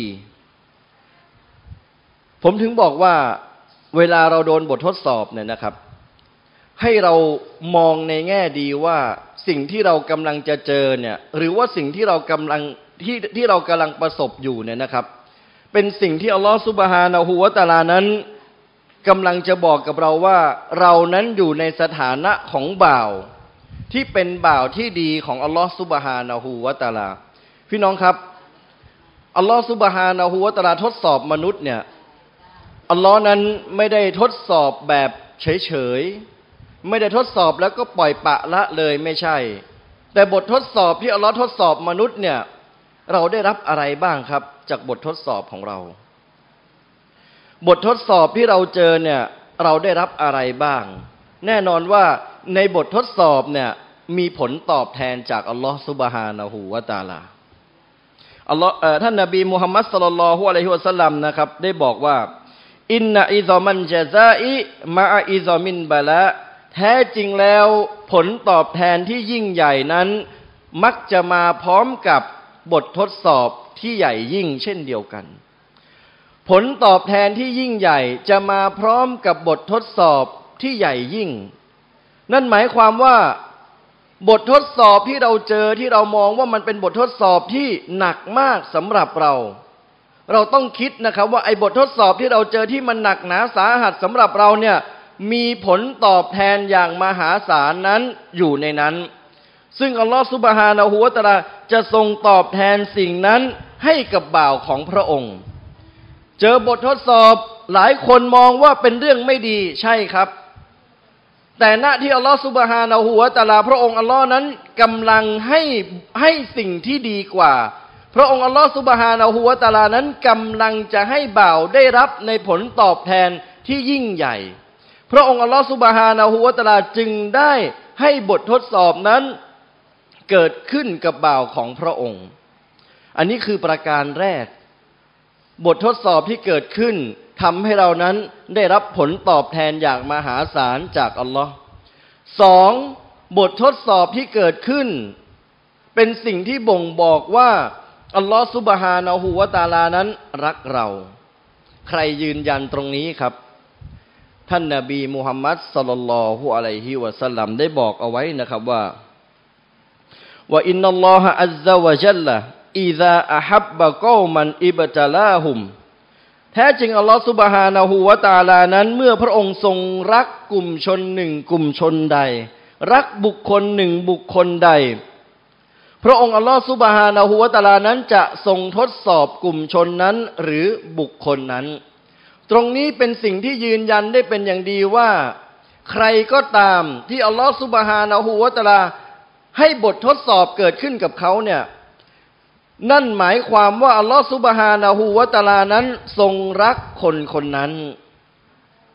ผมถึงบอกว่าเวลาเราโดนบททดสอบเนี่ยนะครับให้เรามองในแง่ดีว่าสิ่งที่เรากำลังจะเจอเนี่ยหรือว่าสิ่งที่เรากำลังประสบอยู่เนี่ยนะครับเป็นสิ่งที่อัลลอฮฺซุบฮานะฮูวะตะอาลานั้นกำลังจะบอกกับเราว่าเรานั้นอยู่ในสถานะของบ่าวที่เป็นบ่าวที่ดีของอัลลอฮฺซุบฮานะฮูวะตะอาลาพี่น้องครับอัลลอฮฺซุบฮานะฮูวะตะอาลาทดสอบมนุษย์เนี่ยอัลลอฮ์นั้นไม่ได้ทดสอบแบบเฉยๆไม่ได้ทดสอบแล้วก็ปล่อยปละละเลยไม่ใช่แต่บททดสอบที่อัลลอฮ์ทดสอบมนุษย์เนี่ยเราได้รับอะไรบ้างครับจากบททดสอบของเราบททดสอบที่เราเจอเนี่ยเราได้รับอะไรบ้างแน่นอนว่าในบททดสอบเนี่ยมีผลตอบแทนจากอัลลอฮ์ซุบฮานะฮูวะตะอาลาอัลลอฮ์ท่านนบีมุฮัมมัดศ็อลลัลลอฮุอะลัยฮิวะซัลลัมนะครับได้บอกว่าอินนะอิซอมันญะซาอิมะอะอิซอมินบะลาแท้จริงแล้วผลตอบแทนที่ยิ่งใหญ่นั้นมักจะมาพร้อมกับบททดสอบที่ใหญ่ยิ่งเช่นเดียวกันผลตอบแทนที่ยิ่งใหญ่จะมาพร้อมกับบททดสอบที่ใหญ่ยิ่งนั่นหมายความว่าบททดสอบที่เราเจอที่เรามองว่ามันเป็นบททดสอบที่หนักมากสำหรับเราต้องคิดนะครับว่าไอ้บททดสอบที่เราเจอที่มันหนักหนาสาหัสสำหรับเราเนี่ยมีผลตอบแทนอย่างมหาศาลนั้นอยู่ในนั้นซึ่งอัลลอฮฺซุบฮานะฮูวะตะอาลาจะทรงตอบแทนสิ่งนั้นให้กับบ่าวของพระองค์เจอบททดสอบหลายคนมองว่าเป็นเรื่องไม่ดีใช่ครับแต่ณที่อัลลอฮฺซุบฮานะฮูวะตะอาลาพระองค์อัลลอฮ์นั้นกำลังให้สิ่งที่ดีกว่าพระองค์อัลลอฮฺซุบฮานะฮูวะตะอาลานั้นกำลังจะให้บ่าวได้รับในผลตอบแทนที่ยิ่งใหญ่พระองค์อัลลอฮฺซุบฮานะฮูวะตะอาลาจึงได้ให้บททดสอบนั้นเกิดขึ้นกับบ่าวของพระองค์อันนี้คือประการแรกบททดสอบที่เกิดขึ้นทำให้เรานั้นได้รับผลตอบแทนอย่างมหาศาลจากอัลลอฮ์สองบททดสอบที่เกิดขึ้นเป็นสิ่งที่บ่งบอกว่าอัลลอฮ์ซุบฮานะฮูวะตะอาลานั้นรักเราใครยืนยันตรงนี้ครับท่านนบีมุฮัมมัดศ็อลลัลลอฮุอะลัยฮิวะซัลลัมได้บอกเอาไว้นะครับว่าอินนัลลอฮะอัซซะวะญัลละอิซาอะฮับบะกอมันอิบตะลาฮุมแท้จริงอัลลอฮฺซุบฮานะฮูวะตะอาลานั้นเมื่อพระองค์ทรงรักกลุ่มชนหนึ่งกลุ่มชนใดรักบุคคลหนึ่งบุคคลใดพระองค์อัลลอฮฺซุบฮานะฮูวะตะอาลานั้นจะทรงทดสอบกลุ่มชนนั้นหรือบุคคลนั้นตรงนี้เป็นสิ่งที่ยืนยันได้เป็นอย่างดีว่าใครก็ตามที่อัลลอฮฺซุบฮานะฮูวะตะอาลาให้บททดสอบเกิดขึ้นกับเขาเนี่ยนั่นหมายความว่าอัลลอฮฺซุบฮานะฮูวะตะอาลานั้นทรงรักคนคนนั้น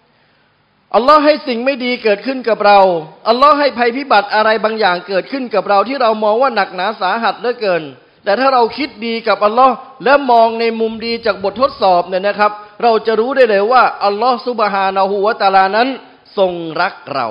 อัลลอฮ์ให้สิ่งไม่ดีเกิดขึ้นกับเราอัลลอฮ์ให้ภัยพิบัติอะไรบางอย่างเกิดขึ้นกับเราที่เรามองว่าหนักหนาสาหัสเหลือเกินแต่ถ้าเราคิดดีกับอัลลอฮ์และมองในมุมดีจากบททดสอบเนี่ยนะครับเราจะรู้ได้เลยว่าอัลลอฮ์ซุบฮานะฮูวะตะอาลานั้นทรงรักเรา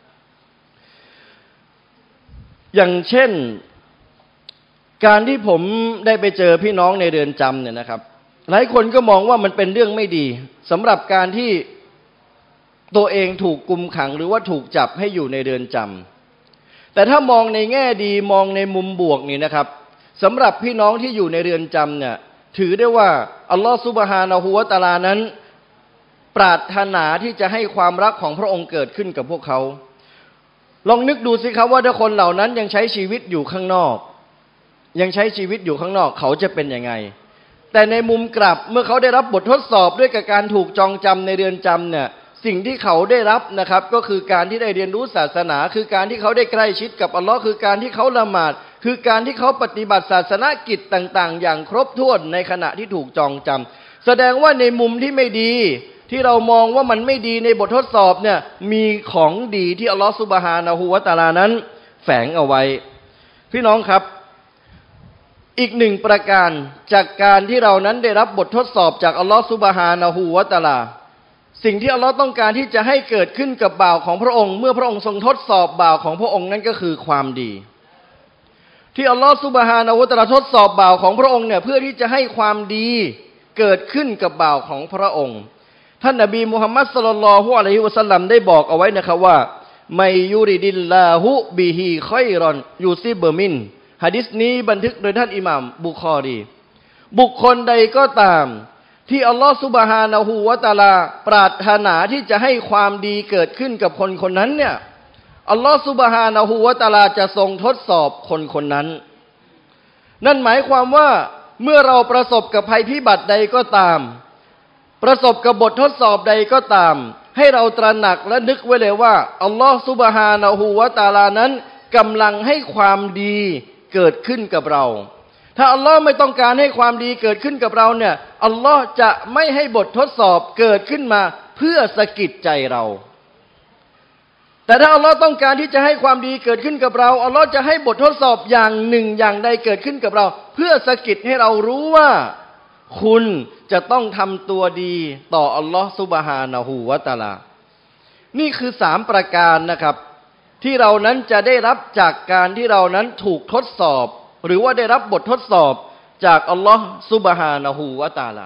อย่างเช่นการที่ผมได้ไปเจอพี่น้องในเรือนจำเนี่ยนะครับหลายคนก็มองว่ามันเป็นเรื่องไม่ดีสำหรับการที่ตัวเองถูกกุมขังหรือว่าถูกจับให้อยู่ในเรือนจำแต่ถ้ามองในแง่ดีมองในมุมบวกนี่นะครับสำหรับพี่น้องที่อยู่ในเรือนจำเนี่ยถือได้ว่าอัลลอฮฺซุบฮานะฮูวะตะอาลานั้นปรารถนาที่จะให้ความรักของพระองค์เกิดขึ้นกับพวกเขาลองนึกดูสิครับว่าถ้าคนเหล่านั้นยังใช้ชีวิตอยู่ข้างนอกยังใช้ชีวิตอยู่ข้างนอกเขาจะเป็นยังไงแต่ในมุมกลับเมื่อเขาได้รับบททดสอบด้วยกับการถูกจองจำในเรือนจำเนี่ยสิ่งที่เขาได้รับนะครับก็คือการที่ได้เรียนรู้ศาสนาคือการที่เขาได้ใกล้ชิดกับอัลลอฮ์คือการที่เขาละหมาดคือการที่เขาปฏิบัติศาสนกิจต่างๆอย่างครบถ้วนในขณะที่ถูกจองจำแสดงว่าในมุมที่ไม่ดีที่เรามองว่ามันไม่ดีในบททดสอบเนี่ยมีของดีที่อัลลอฮ์ซุบฮานะฮูวะตะอาลานั้นแฝงเอาไว้พี่น้องครับอีกหนึ่งประการจากการที่เรานั้นได้รับบททดสอบจากอัลลอฮ์ซุบฮานะฮูวะตะอาลาสิ่งที่อัลลอฮ์ต้องการที่จะให้เกิดขึ้นกับบ่าวของพระองค์เมื่อพระองค์ทรงทดสอบบ่าวของพระองค์นั้นก็คือความดีที่อัลลอฮ์ซุบฮานะฮูวะตะอาลาทดสอบบ่าวของพระองค์เนี่ยเพื่อที่จะให้ความดีเกิดขึ้นกับบ่าวของพระองค์ท่านนบีมุฮัมมัดศ็อลลัลลอฮุอะลัยฮิวะซัลลัมได้บอกเอาไว้นะครับว่าไมยูริดิลลาฮุบิฮิค็อยรอนยูซิบมินหะดีษนี้บันทึกโดยท่านอิหม่ามบุคอรีบุคคลใดก็ตามที่อัลลอฮฺซุบฮานะฮูวะตะอาลาปรารถนาที่จะให้ความดีเกิดขึ้นกับคนคนนั้นเนี่ยอัลลอฮฺซุบฮานะฮูวะตะอาลาจะทรงทดสอบคนคนนั้นนั่นหมายความว่าเมื่อเราประสบกับภัยพิบัติใดก็ตามประสบกับบททดสอบใดก็ตามให้เราตระหนักและนึกไว้เลยว่าอัลลอฮฺซุบฮานะฮูวะตะอาลานั้นกำลังให้ความดีเกิดขึ้นกับเราถ้าอัลลอฮ์ไม่ต้องการให้ความดีเกิดขึ้นกับเราเนี่ยอัลลอฮ์จะไม่ให้บททดสอบเกิดขึ้นมาเพื่อสะกิดใจเราแต่ถ้าอัลลอฮ์ต้องการที่จะให้ความดีเกิดขึ้นกับเราอัลลอฮ์จะให้บททดสอบอย่างหนึ่งอย่างใดเกิดขึ้นกับเราเพื่อสะกิดให้เรารู้ว่าคุณจะต้องทำตัวดีต่ออัลลอฮ์ซุบฮานะฮูวะตะอาลานี่คือ3ประการนะครับที่เรานั้นจะได้รับจากการที่เรานั้นถูกทดสอบหรือว่าได้รับบททดสอบจากอัลลอฮ์ซุบฮานะฮูวะตะอาลา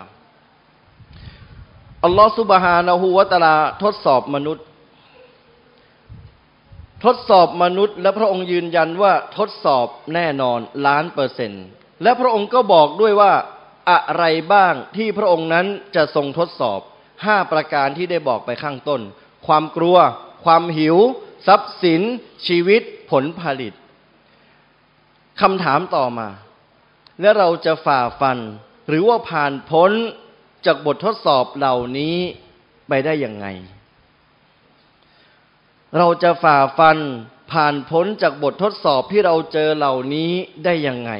อัลลอฮ์ซุบฮานะฮูวะตะอาลาทดสอบมนุษย์และพระองค์ยืนยันว่าทดสอบแน่นอน1,000,000%และพระองค์ก็บอกด้วยว่าอะไรบ้างที่พระองค์นั้นจะทรงทดสอบ5ประการที่ได้บอกไปข้างต้นความกลัวความหิวทรัพย์สินชีวิตผลผลิตคำถามต่อมาและเราจะฝ่าฟันหรือว่าผ่านพ้นจากบททดสอบเหล่านี้ไปได้ยังไงเราจะฝ่าฟันผ่านพ้นจากบททดสอบที่เราเจอเหล่านี้ได้ยังไง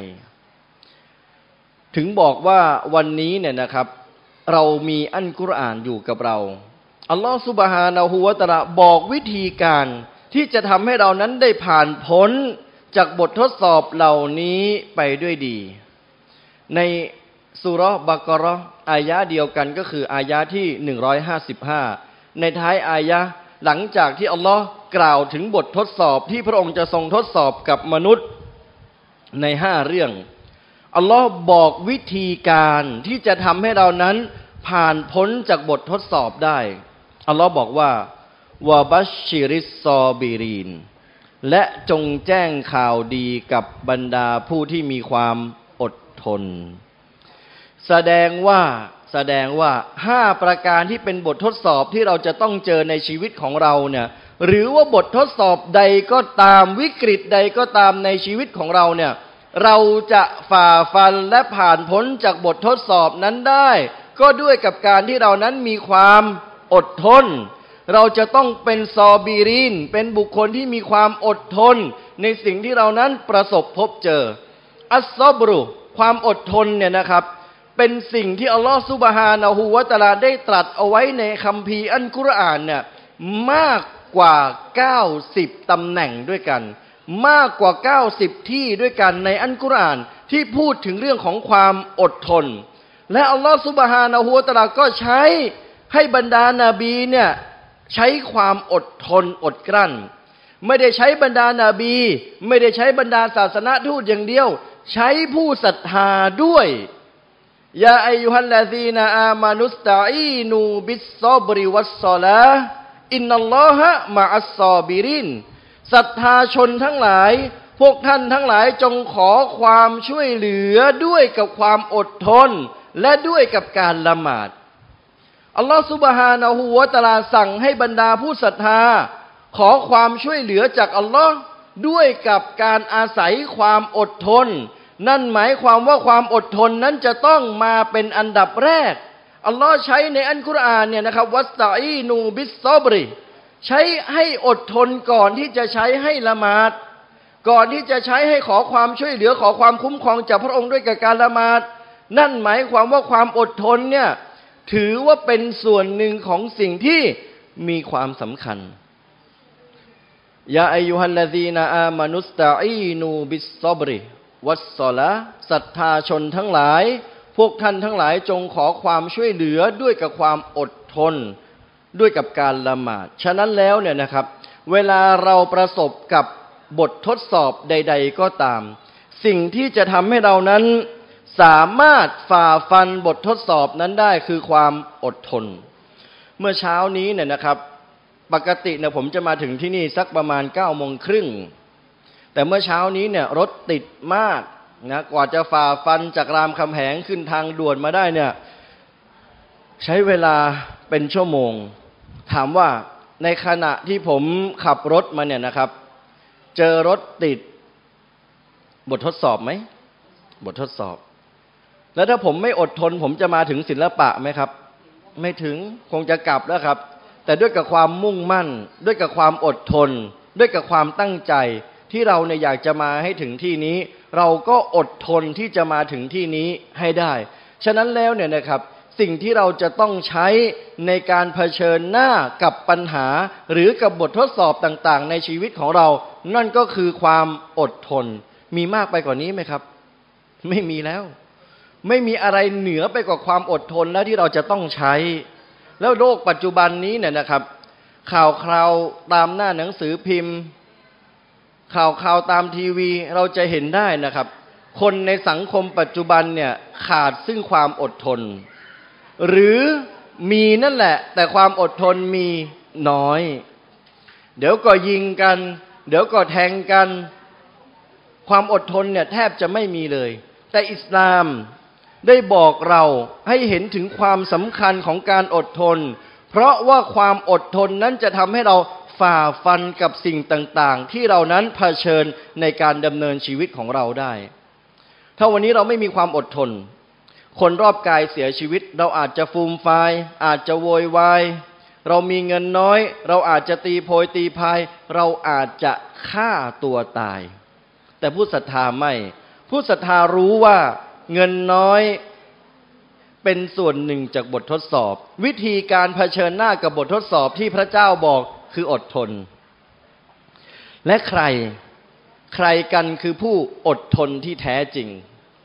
ถึงบอกว่าวันนี้เนี่ยนะครับเรามีอัลกุรอานอยู่กับเราอัลลอฮฺซุบฮานะฮูวะตะอาลาบอกวิธีการที่จะทำให้เรานั้นได้ผ่านพ้นจากบททดสอบเหล่านี้ไปด้วยดีในซูเราะห์บักเราะห์อายะห์เดียวกันก็คืออายะห์ที่155ในท้ายอายะห์หลังจากที่อัลลอฮ์กล่าวถึงบททดสอบที่พระองค์จะทรงทดสอบกับมนุษย์ใน5เรื่องอัลลอฮ์บอกวิธีการที่จะทำให้เรานั้นผ่านพ้นจากบททดสอบได้อัลลอฮ์บอกว่าวะบัชชิริสซอบิรีนและจงแจ้งข่าวดีกับบรรดาผู้ที่มีความอดทนแสดงว่า5ประการที่เป็นบททดสอบที่เราจะต้องเจอในชีวิตของเราเนี่ยหรือว่าบททดสอบใดก็ตามวิกฤตใดก็ตามในชีวิตของเราเนี่ยเราจะฝ่าฟันและผ่านพ้นจากบททดสอบนั้นได้ก็ด้วยกับการที่เรานั้นมีความอดทนเราจะต้องเป็นซอบีรีนเป็นบุคคลที่มีความอดทนในสิ่งที่เรานั้นประสบพบเจออัสซอบรุความอดทนเนี่ยนะครับเป็นสิ่งที่อัลลอฮฺซุบฮานะฮูวะตะอาลาได้ตรัสเอาไว้ในคัมภีร์อัลกุรอานเนี่ยมากกว่า90ตำแหน่งด้วยกันมากกว่า90ที่ด้วยกันในอัลกุรอานที่พูดถึงเรื่องของความอดทนและอัลลอฮฺซุบฮานะฮูวะตะอาลาก็ใช้ให้บรรดานาบีเนี่ยใช้ความอดทนอดกลั้นไม่ได้ใช้บรรดานาบีไม่ได้ใช้บรรดาศาสนทูตอย่างเดียวใช้ผู้ศรัทธาด้วยยาอัยยูฮัลลาซีนาอามานุสตะอีนูบิสซอบริวัสศอลาอินนัลลอฮะมะอัสซอบิรินศรัทธาชนทั้งหลายพวกท่านทั้งหลายจงขอความช่วยเหลือด้วยกับความอดทนและด้วยกับการละหมาดอัลลอฮฺซุบฮานะฮูวะตะอาลาสั่งให้บรรดาผู้ศรัทธาขอความช่วยเหลือจากอัลลอฮ์ด้วยกับการอาศัยความอดทนนั่นหมายความว่าความอดทนนั้นจะต้องมาเป็นอันดับแรกอัลลอฮ์ใช้ในอัลกุรอานเนี่ยนะครับวัสตะอีนูบิสซอบริใช้ให้อดทนก่อนที่จะใช้ให้ละหมาดก่อนที่จะใช้ให้ขอความช่วยเหลือขอความคุ้มครองจากพระองค์ด้วยกับการละหมาดนั่นหมายความว่าความอดทนเนี่ยถือว่าเป็นส่วนหนึ่งของสิ่งที่มีความสำคัญยาอัยยูฮัลลาซีนาอามานุสตะอีนูบิสซอบริวัสศอลาศรัทธาชนทั้งหลายพวกท่านทั้งหลายจงขอความช่วยเหลือด้วยกับความอดทนด้วยกับการละหมาดฉะนั้นแล้วเนี่ยนะครับเวลาเราประสบกับบททดสอบใดๆก็ตามสิ่งที่จะทำให้เรานั้นสามารถฝ่าฟันบททดสอบนั้นได้คือความอดทนเมื่อเช้านี้เนี่ยนะครับปกติเนี่ยผมจะมาถึงที่นี่สักประมาณ9:30แต่เมื่อเช้านี้เนี่ยรถติดมากนะกว่าจะฝ่าฟันจากรามคำแหงขึ้นทางด่วนมาได้เนี่ยใช้เวลาเป็นชั่วโมงถามว่าในขณะที่ผมขับรถมาเนี่ยนะครับเจอรถติดบททดสอบไหมบททดสอบแล้วถ้าผมไม่อดทนผมจะมาถึงศิลปะไหมครับไม่ถึงคงจะกลับแล้วครับแต่ด้วยกับความมุ่งมั่นด้วยกับความอดทนด้วยกับความตั้งใจที่เราเนี่ยอยากจะมาให้ถึงที่นี้เราก็อดทนที่จะมาถึงที่นี้ให้ได้ฉะนั้นแล้วเนี่ยนะครับสิ่งที่เราจะต้องใช้ในการเผชิญหน้ากับปัญหาหรือกับบททดสอบต่างๆในชีวิตของเรานั่นก็คือความอดทนมีมากไปกว่านี้ไหมครับไม่มีแล้วไม่มีอะไรเหนือไปกว่าความอดทนแล้วที่เราจะต้องใช้แล้วโลกปัจจุบันนี้เนี่ยนะครับข่าวคราวตามหน้าหนังสือพิมพ์ข่าวตามทีวีเราจะเห็นได้นะครับคนในสังคมปัจจุบันเนี่ยขาดซึ่งความอดทนหรือมีนั่นแหละแต่ความอดทนมีน้อยเดี๋ยวก็ยิงกันเดี๋ยวก็แทงกันความอดทนเนี่ยแทบจะไม่มีเลยแต่อิสลามได้บอกเราให้เห็นถึงความสำคัญของการอดทนเพราะว่าความอดทนนั้นจะทำให้เราฝ่าฟันกับสิ่งต่างๆที่เรานั้นเผชิญในการดำเนินชีวิตของเราได้ถ้าวันนี้เราไม่มีความอดทนคนรอบกายเสียชีวิตเราอาจจะฟูมฟายอาจจะโวยวายเรามีเงินน้อยเราอาจจะตีโพยตีพายเราอาจจะฆ่าตัวตายแต่ผู้ศรัทธาไม่ผู้ศรัทธารู้ว่าเงินน้อยเป็นส่วนหนึ่งจากบททดสอบวิธีการเผชิญหน้ากับบททดสอบที่พระเจ้าบอกคืออดทนและใครกันคือผู้อดทนที่แท้จริง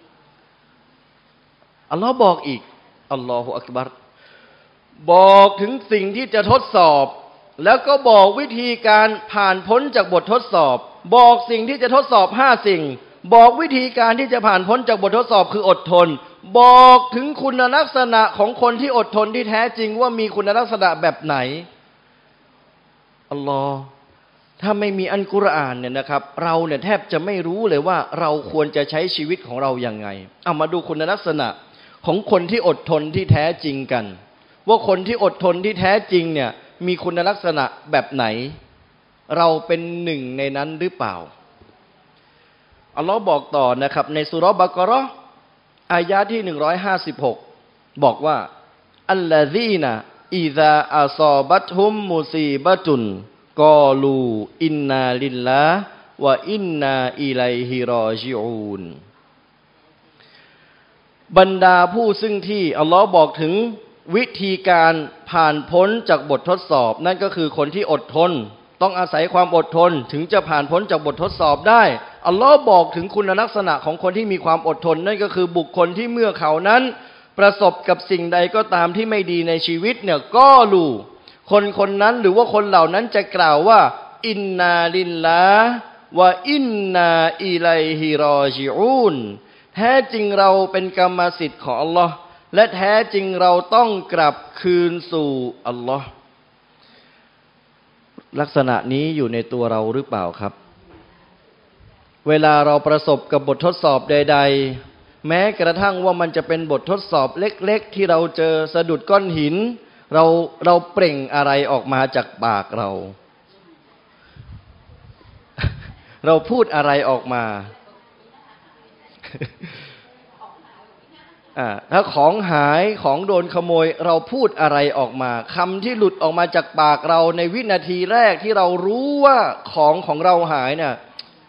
อัลลอฮ์บอกอีกอัลลอฮฺอักบัรบอกถึงสิ่งที่จะทดสอบแล้วก็บอกวิธีการผ่านพ้นจากบททดสอบบอกสิ่งที่จะทดสอบ5 สิ่งบอกวิธีการที่จะผ่านพ้นจากบททดสอบคืออดทนบอกถึงคุณลักษณะของคนที่อดทนที่แท้จริงว่ามีคุณลักษณะแบบไหนอัลลอฮ์ถ้าไม่มีอัลกุรอานเนี่ยนะครับเราเนี่ยแทบจะไม่รู้เลยว่าเราควรจะใช้ชีวิตของเราอย่างไงเอามาดูคุณลักษณะของคนที่อดทนที่แท้จริงกันว่าคนที่อดทนที่แท้จริงเนี่ยมีคุณลักษณะแบบไหนเราเป็นหนึ่งในนั้นหรือเปล่าอัลลอฮ์บอกต่อนะครับในซูเราะห์บะเกาะเราะห์อายะที่156บอกว่าอัลลาซีนะอิซาอัศอบัตฮุมมุซีบะตุนกอลูอินนาลิลลาห์วะอินนาอิลัยฮิรอญิอูนบรรดาผู้ซึ่งที่อัลลอฮ์บอกถึงวิธีการผ่านพ้นจากบททดสอบนั่นก็คือคนที่อดทนต้องอาศัยความอดทนถึงจะผ่านพ้นจากบททดสอบได้อัลลอฮ์บอกถึงคุณลักษณะของคนที่มีความอดทนนั่นก็คือบุคคลที่เมื่อเขานั้นประสบกับสิ่งใดก็ตามที่ไม่ดีในชีวิตเนี่ยก็รู้คนนั้นหรือว่าคนเหล่านั้นจะกล่าวว่าอินนาลิลลาห์วะอินนาอิลัยฮิรอญิอูนแท้จริงเราเป็นกรรมสิทธิ์ของอัลลอฮ์และแท้จริงเราต้องกลับคืนสู่อัลลอฮ์ลักษณะนี้อยู่ในตัวเราหรือเปล่าครับเวลาเราประสบกับบททดสอบใดๆแม้กระทั่งว่ามันจะเป็นบททดสอบเล็กๆที่เราเจอสะดุดก้อนหินเราเปล่งอะไรออกมาจากปากเรา เราพูดอะไรออกมาถ้าของหายของโดนขโมยเราพูดอะไรออกมาคำที่หลุดออกมาจากปากเราในวินาทีแรกที่เรารู้ว่าของเราหายเนี่ย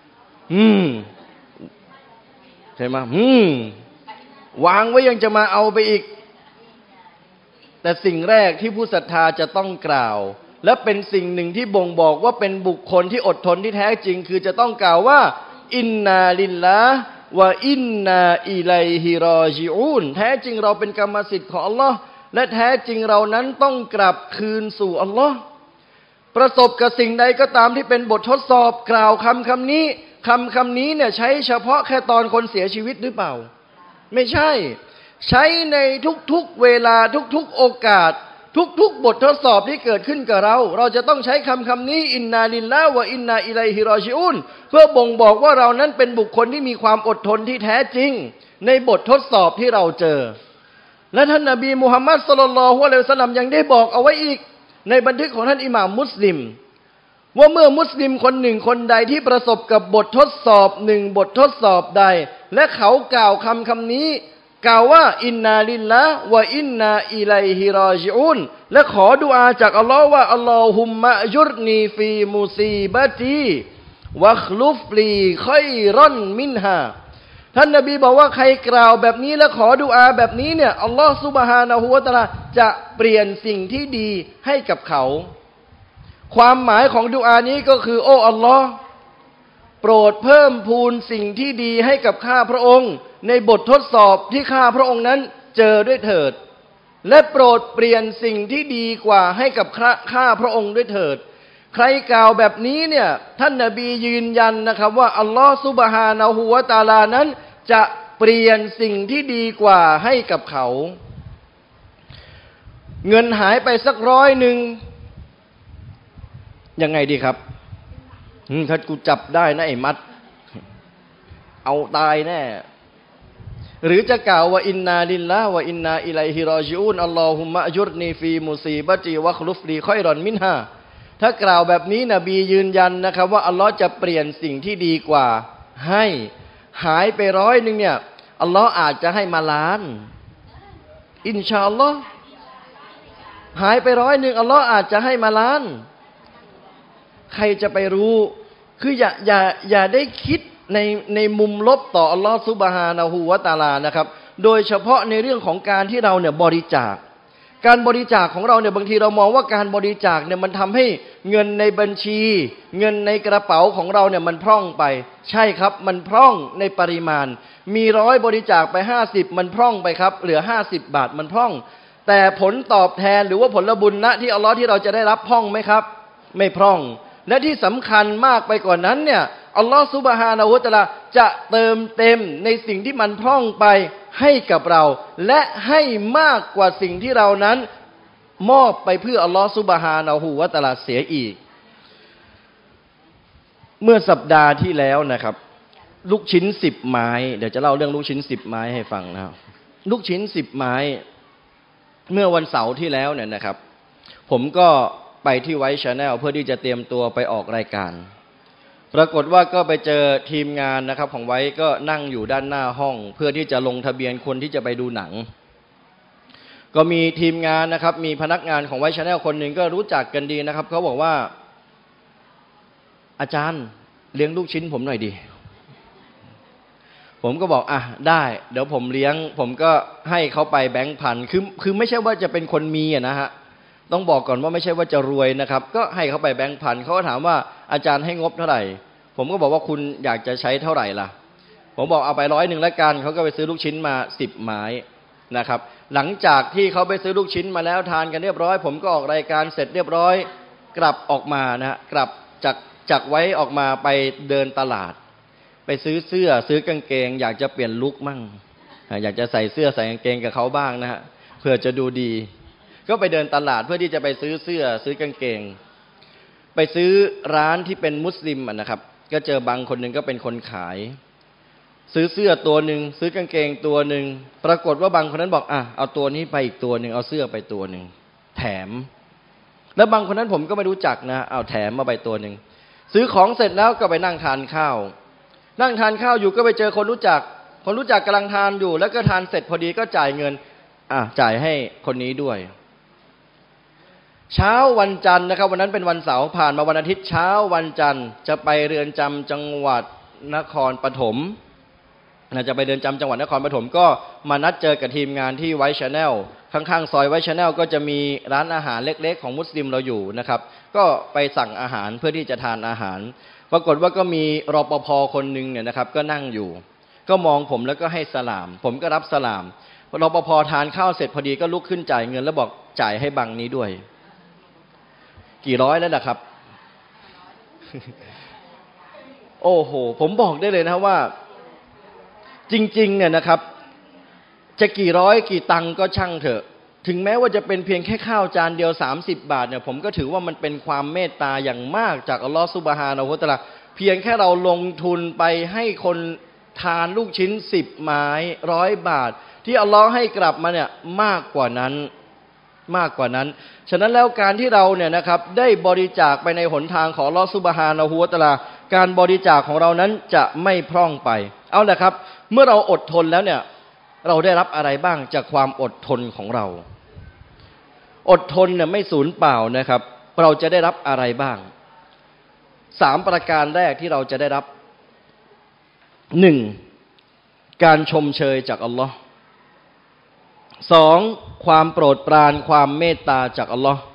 ใช่ไหมวางไว้ยังจะมาเอาไปอีกแต่สิ่งแรกที่ผู้ศรัทธาจะต้องกล่าวและเป็นสิ่งหนึ่งที่บ่งบอกว่าเป็นบุคคลที่อดทนที่แท้จริงคือจะต้องกล่าวว่าอินนาลิลลาห์วะอินนาอิลัยฮิรอญิอูนแท้จริงเราเป็นกรรมสิทธิ์ของอัลลอฮ์และแท้จริงเรานั้นต้องกลับคืนสู่อัลลอฮ์ประสบกับสิ่งใดก็ตามที่เป็นบททดสอบกล่าวคำนี้นี้เนี่ยใช้เฉพาะแค่ตอนคนเสียชีวิตหรือเปล่าไม่ใช่ใช้ในทุกๆเวลาทุกๆโอกาสทุกๆบททดสอบที่เกิดขึ้นกับเราจะต้องใช้คำนี้อินนาลิลลาห์วะอินนาอิลัยฮิรอญิอูนเพื่อบ่งบอกว่าเรานั้นเป็นบุคคลที่มีความอดทนที่แท้จริงในบททดสอบที่เราเจอและท่านนบีมุฮัมมัดศ็อลลัลลอฮุอะลัยฮิวะซัลลัมยังได้บอกเอาไว้อีกในบันทึกของท่านอิหม่ามมุสลิมว่าเมื่อมุสลิมคนหนึ่งคนใดที่ประสบกับบททดสอบหนึ่งบททดสอบใดและเขากล่าวคำนี้กล่าวว่าอินนาลิลลาห์วะอินนาอิลัยฮิรอญิอูนและขอดุอาจากอัลลอฮ์ว่าอัลลอฮุมมะยุรนีฟีมุซีบะตีวัคลุฟลีค็อยรอนมินฮาท่านนบีบอกว่าใครกล่าวแบบนี้และขอดุอาแบบนี้เนี่ยอัลลอฮ์ซุบฮานะฮูวะตะอาลาจะเปลี่ยนสิ่งที่ดีให้กับเขาความหมายของดุอานี้ก็คือโอ้อัลลอฮ์โปรดเพิ่มพูนสิ่งที่ดีให้กับข้าพระองค์ในบททดสอบที่ข้าพระองค์นั้นเจอด้วยเถิดและโปรดเปลี่ยนสิ่งที่ดีกว่าให้กับข้าพระองค์ด้วยเถิดใครกล่าวแบบนี้เนี่ยท่านนบียืนยันนะครับว่าอัลลอฮฺซุบฮานะฮูวะตะอาลานั้นจะเปลี่ยนสิ่งที่ดีกว่าให้กับเขาเงินหายไปสัก100ยังไงดีครับถ้ากูจับได้นะไอ้มัดเอาตายแน่หรือจะกล่าวว่าอินนาลิลลาห์วะอินนาอิลัยฮิรอญิอูนอัลลอฮุมมะยุรนีฟีมุซีบะตีวะคลุฟลีค็อยรอนมินฮาถ้ากล่าวแบบนี้นบียืนยันนะครับว่าอัลลอฮ์จะเปลี่ยนสิ่งที่ดีกว่าให้หายไป100เนี่ยอัลลอฮ์อาจจะให้มาล้านอินชาอัลลอฮ์หายไป100อัลลอฮ์อาจจะให้มาล้านใครจะไปรู้คืออย่าได้คิดในมุมลบต่ออัลลอฮฺซุบฮานะฮูวะตะอาลานะครับโดยเฉพาะในเรื่องของการที่เราเนี่ยบริจาคการบริจาคของเราเนี่ยบางทีเรามองว่าการบริจาคเนี่ยมันทำให้เงินในบัญชีเงินในกระเป๋าของเราเนี่ยมันพร่องไปใช่ครับมันพร่องในปริมาณมี100บริจาคไป50มันพร่องไปครับเหลือ50 บาทมันพร่องแต่ผลตอบแทนหรือว่าผลบุญนะที่อัลลอฮ์ที่เราจะได้รับพร่องไหมครับไม่พร่องและที่สำคัญมากไปกว่านั้นเนี่ยอัลลอฮฺซุบฮานะฮูวะตะอาลาจะเติมเต็มในสิ่งที่มันพร่องไปให้กับเราและให้มากกว่าสิ่งที่เรานั้นมอบไปเพื่ออัลลอฮฺซุบฮานะฮูวะตะอาลาเสียอีกเมื่อสัปดาห์ที่แล้วนะครับลูกชิ้น10 ไม้เดี๋ยวจะเล่าเรื่องลูกชิ้น10 ไม้ให้ฟังนะครับลูกชิ้น10 ไม้เมื่อวันเสาร์ที่แล้วเนี่ยนะครับผมก็ไปที่ไวท์ชาแนลเพื่อที่จะเตรียมตัวไปออกรายการปรากฏว่าก็ไปเจอทีมงานนะครับของไว้ก็นั่งอยู่ด้านหน้าห้องเพื่อที่จะลงทะเบียนคนที่จะไปดูหนังก็มีทีมงานนะครับมีพนักงานของไวท์ชาแนลคนหนึ่งก็รู้จักกันดีนะครับเขาบอกว่าอาจารย์เลี้ยงลูกชิ้นผมหน่อยดิผมก็บอกได้เดี๋ยวผมเลี้ยงผมก็ให้เขาไปแบงค์พันคือไม่ใช่ว่าจะเป็นคนมีนะฮะต้องบอกก่อนว่าไม่ใช่ว่าจะรวยนะครับก็ให้เขาไปแบงค์พันเขาก็ถามว่าอาจารย์ให้งบเท่าไหร่ผมก็บอกว่าคุณอยากจะใช้เท่าไหร่ล่ะผมบอกเอาไป100แล้วกันเขาก็ไปซื้อลูกชิ้นมา10 ไม้นะครับหลังจากที่เขาไปซื้อลูกชิ้นมาแล้วทานกันเรียบร้อยผมก็ออกรายการเสร็จเรียบร้อยกลับออกมานะกลับจากไว้ออกมาไปเดินตลาดไปซื้อเสื้อซื้อกางเกงอยากจะเปลี่ยนลุคมั่งอยากจะใส่เสื้อใส่กางเกงกับเขาบ้างนะฮะเพื่อจะดูดีก็ไปเดินตลาดเพื่อที่จะไปซื้อเสื้อซื้อกางเกงไปซื้อร้านที่เป็นมุสลิมนะครับก็เจอบางคนหนึ่งก็เป็นคนขายซื้อเสื้อตัวหนึ่งซื้อกางเกงตัวหนึ่งปรากฏว่าบางคนนั้นบอกเอาตัวนี้ไปอีกตัวหนึ่งเอาเสื้อไปตัวหนึ่งแถมแล้วบางคนนั้นผมก็ไม่รู้จักนะเอาแถมมาไปตัวหนึ่งซื้อของเสร็จแล้วก็ไปนั่งทานข้าวอยู่ก็ไปเจอคนรู้จักกำลังทานอยู่แล้วก็ทานเสร็จพอดีก็จ่ายเงินจ่ายให้คนนี้ด้วยเช้าวันจันทร์นะครับวันนั้นเป็นวันเสาร์ผ่านมาวันอาทิตย์เช้าวันจันทร์จะไปเรือนจำจังหวัดนครปฐมจะไปเรือนจำจังหวัดนครปฐมก็มานัดเจอกับทีมงานที่ไวท์ชาแนลข้างๆซอยไวท์ชาแนลก็จะมีร้านอาหารเล็กๆของมุสลิมเราอยู่นะครับก็ไปสั่งอาหารเพื่อที่จะทานอาหารปรากฏว่าก็มีรปภ.คนหนึ่งเนี่ยนะครับก็นั่งอยู่ก็มองผมแล้วก็ให้สลามผมก็รับสลามรปภ.ทานข้าวเสร็จพอดีก็ลุกขึ้นจ่ายเงินแล้วบอกจ่ายให้บังนี้ด้วยกี่ร้อยแล้วนะครับ โอ้โหผมบอกได้เลยนะว่าจริงๆเนี่ยนะครับจะกี่ร้อยกี่ตังก็ช่างเถอะถึงแม้ว่าจะเป็นเพียงแค่ข้าวจานเดียว30 บาทเนี่ยผมก็ถือว่ามันเป็นความเมตตาอย่างมากจากอัลลอฮฺซุบฮานะฮูวะตะอาลาเพียงแค่เราลงทุนไปให้คนทานลูกชิ้น10 ไม้100 บาทที่อัลลอฮฺให้กลับมาเนี่ยมากกว่านั้นฉะนั้นแล้วการที่เราเนี่ยนะครับได้บริจาคไปในหนทางของอัลลอฮฺซุบฮานะฮูวะตะอาลาการบริจาคของเรานั้นจะไม่พร่องไปเอาละครับเมื่อเราอดทนแล้วเนี่ยเราได้รับอะไรบ้างจากความอดทนของเราอดทนเนี่ยไม่สูญเปล่านะครับเราจะได้รับอะไรบ้าง3 ประการแรกที่เราจะได้รับ 1. การชมเชยจากอัลลอฮ์ 2. ความโปรดปรานความเมตตาจากอัลลอฮ์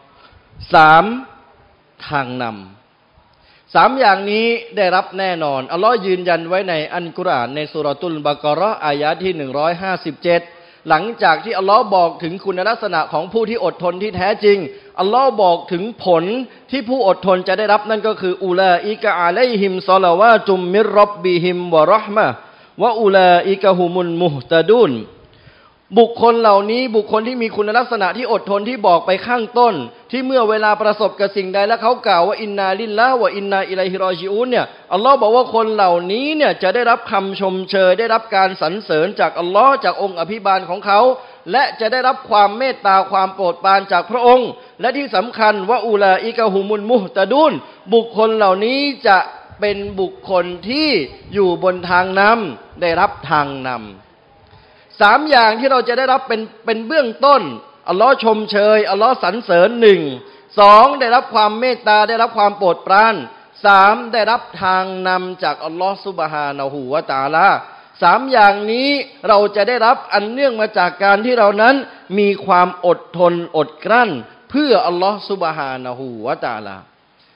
3. ทางนำ3 อย่างนี้ได้รับแน่นอนอัลลอฮ์ยืนยันไว้ในอัลกุรอานในซูเราะตุลบะเกาะเราะห์อายะห์ที่157หลังจากที่อัลลอฮ์บอกถึงคุณลักษณะของผู้ที่อดทนที่แท้จริงอัลลอฮ์บอกถึงผลที่ผู้อดทนจะได้รับนั่นก็คืออูลาอิกะอะลัยฮิมศอลาวาตุมมิรร็อบบิฮิมวะเราะห์มะฮ์วะอูลาอิกะฮุมุลมุฮตะดูนบุคคลเหล่านี้บุคคลที่มีคุณลักษณะที่อดทนที่บอกไปข้างต้นที่เมื่อเวลาประสบกับสิ่งใดแล้วเขากล่าวว่าอินนาลิลลาฮ์วะอินนาอิลัยฮิรอญิอูนเนี่ยอัลลอฮ์บอกว่าคนเหล่านี้เนี่ยจะได้รับคำชมเชยได้รับการสรรเสริญจากอัลลอฮ์จากองค์อภิบาลของเขาและจะได้รับความเมตตาความโปรดปรานจากพระองค์และที่สำคัญว่าอูลาอิกะฮุมุลมุฮตะดูนบุคคลเหล่านี้จะเป็นบุคคลที่อยู่บนทางนำได้รับทางนำ3 อย่างที่เราจะได้รับเป็นเบื้องต้นอัลลอฮ์ชมเชยอัลลอฮ์สรรเสริญ1 2ได้รับความเมตตาได้รับความโปรดปราน3ได้รับทางนำจากอัลลอฮ์ซุบฮานะฮูวะตะอาลา3 อย่างนี้เราจะได้รับอันเนื่องมาจากการที่เรานั้นมีความอดทนอดกลั้นเพื่ออัลลอฮ์ซุบฮานะฮูวะตะอาลา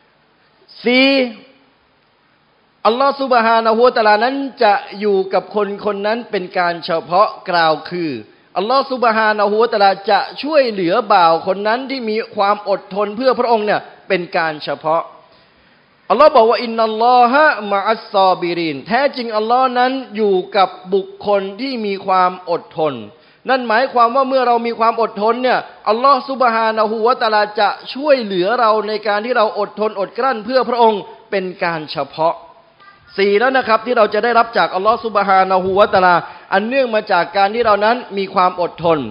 4อัลลอฮฺซุบฮานะฮูวะตะอาลานั้นจะอยู่กับคนนั้นเป็นการเฉพาะกล่าวคืออัลลอฮฺซุบฮานะฮูวะตะอาลาจะช่วยเหลือบ่าวคนนั้นที่มีความอดทนเพื่อพระองค์เนี่ยเป็นการเฉพาะอัลลอฮฺบอกว่าอินนัลลอฮะมะอัสซอบิรินแท้จริงอัลลอฮ์นั้นอยู่กับบุคคลที่มีความอดทนนั่นหมายความว่าเมื่อเรามีความอดทนเนี่ยอัลลอฮฺซุบฮานะฮูวะตะอาลาจะช่วยเหลือเราในการที่เราอดทนอดกลั้นเพื่อพระองค์เป็นการเฉพาะ4แล้วนะครับที่เราจะได้รับจากอัลลอฮฺซุบฮานะฮูวะตะอาลาอันเนื่องมาจากการที่เรานั้นมีความอดทน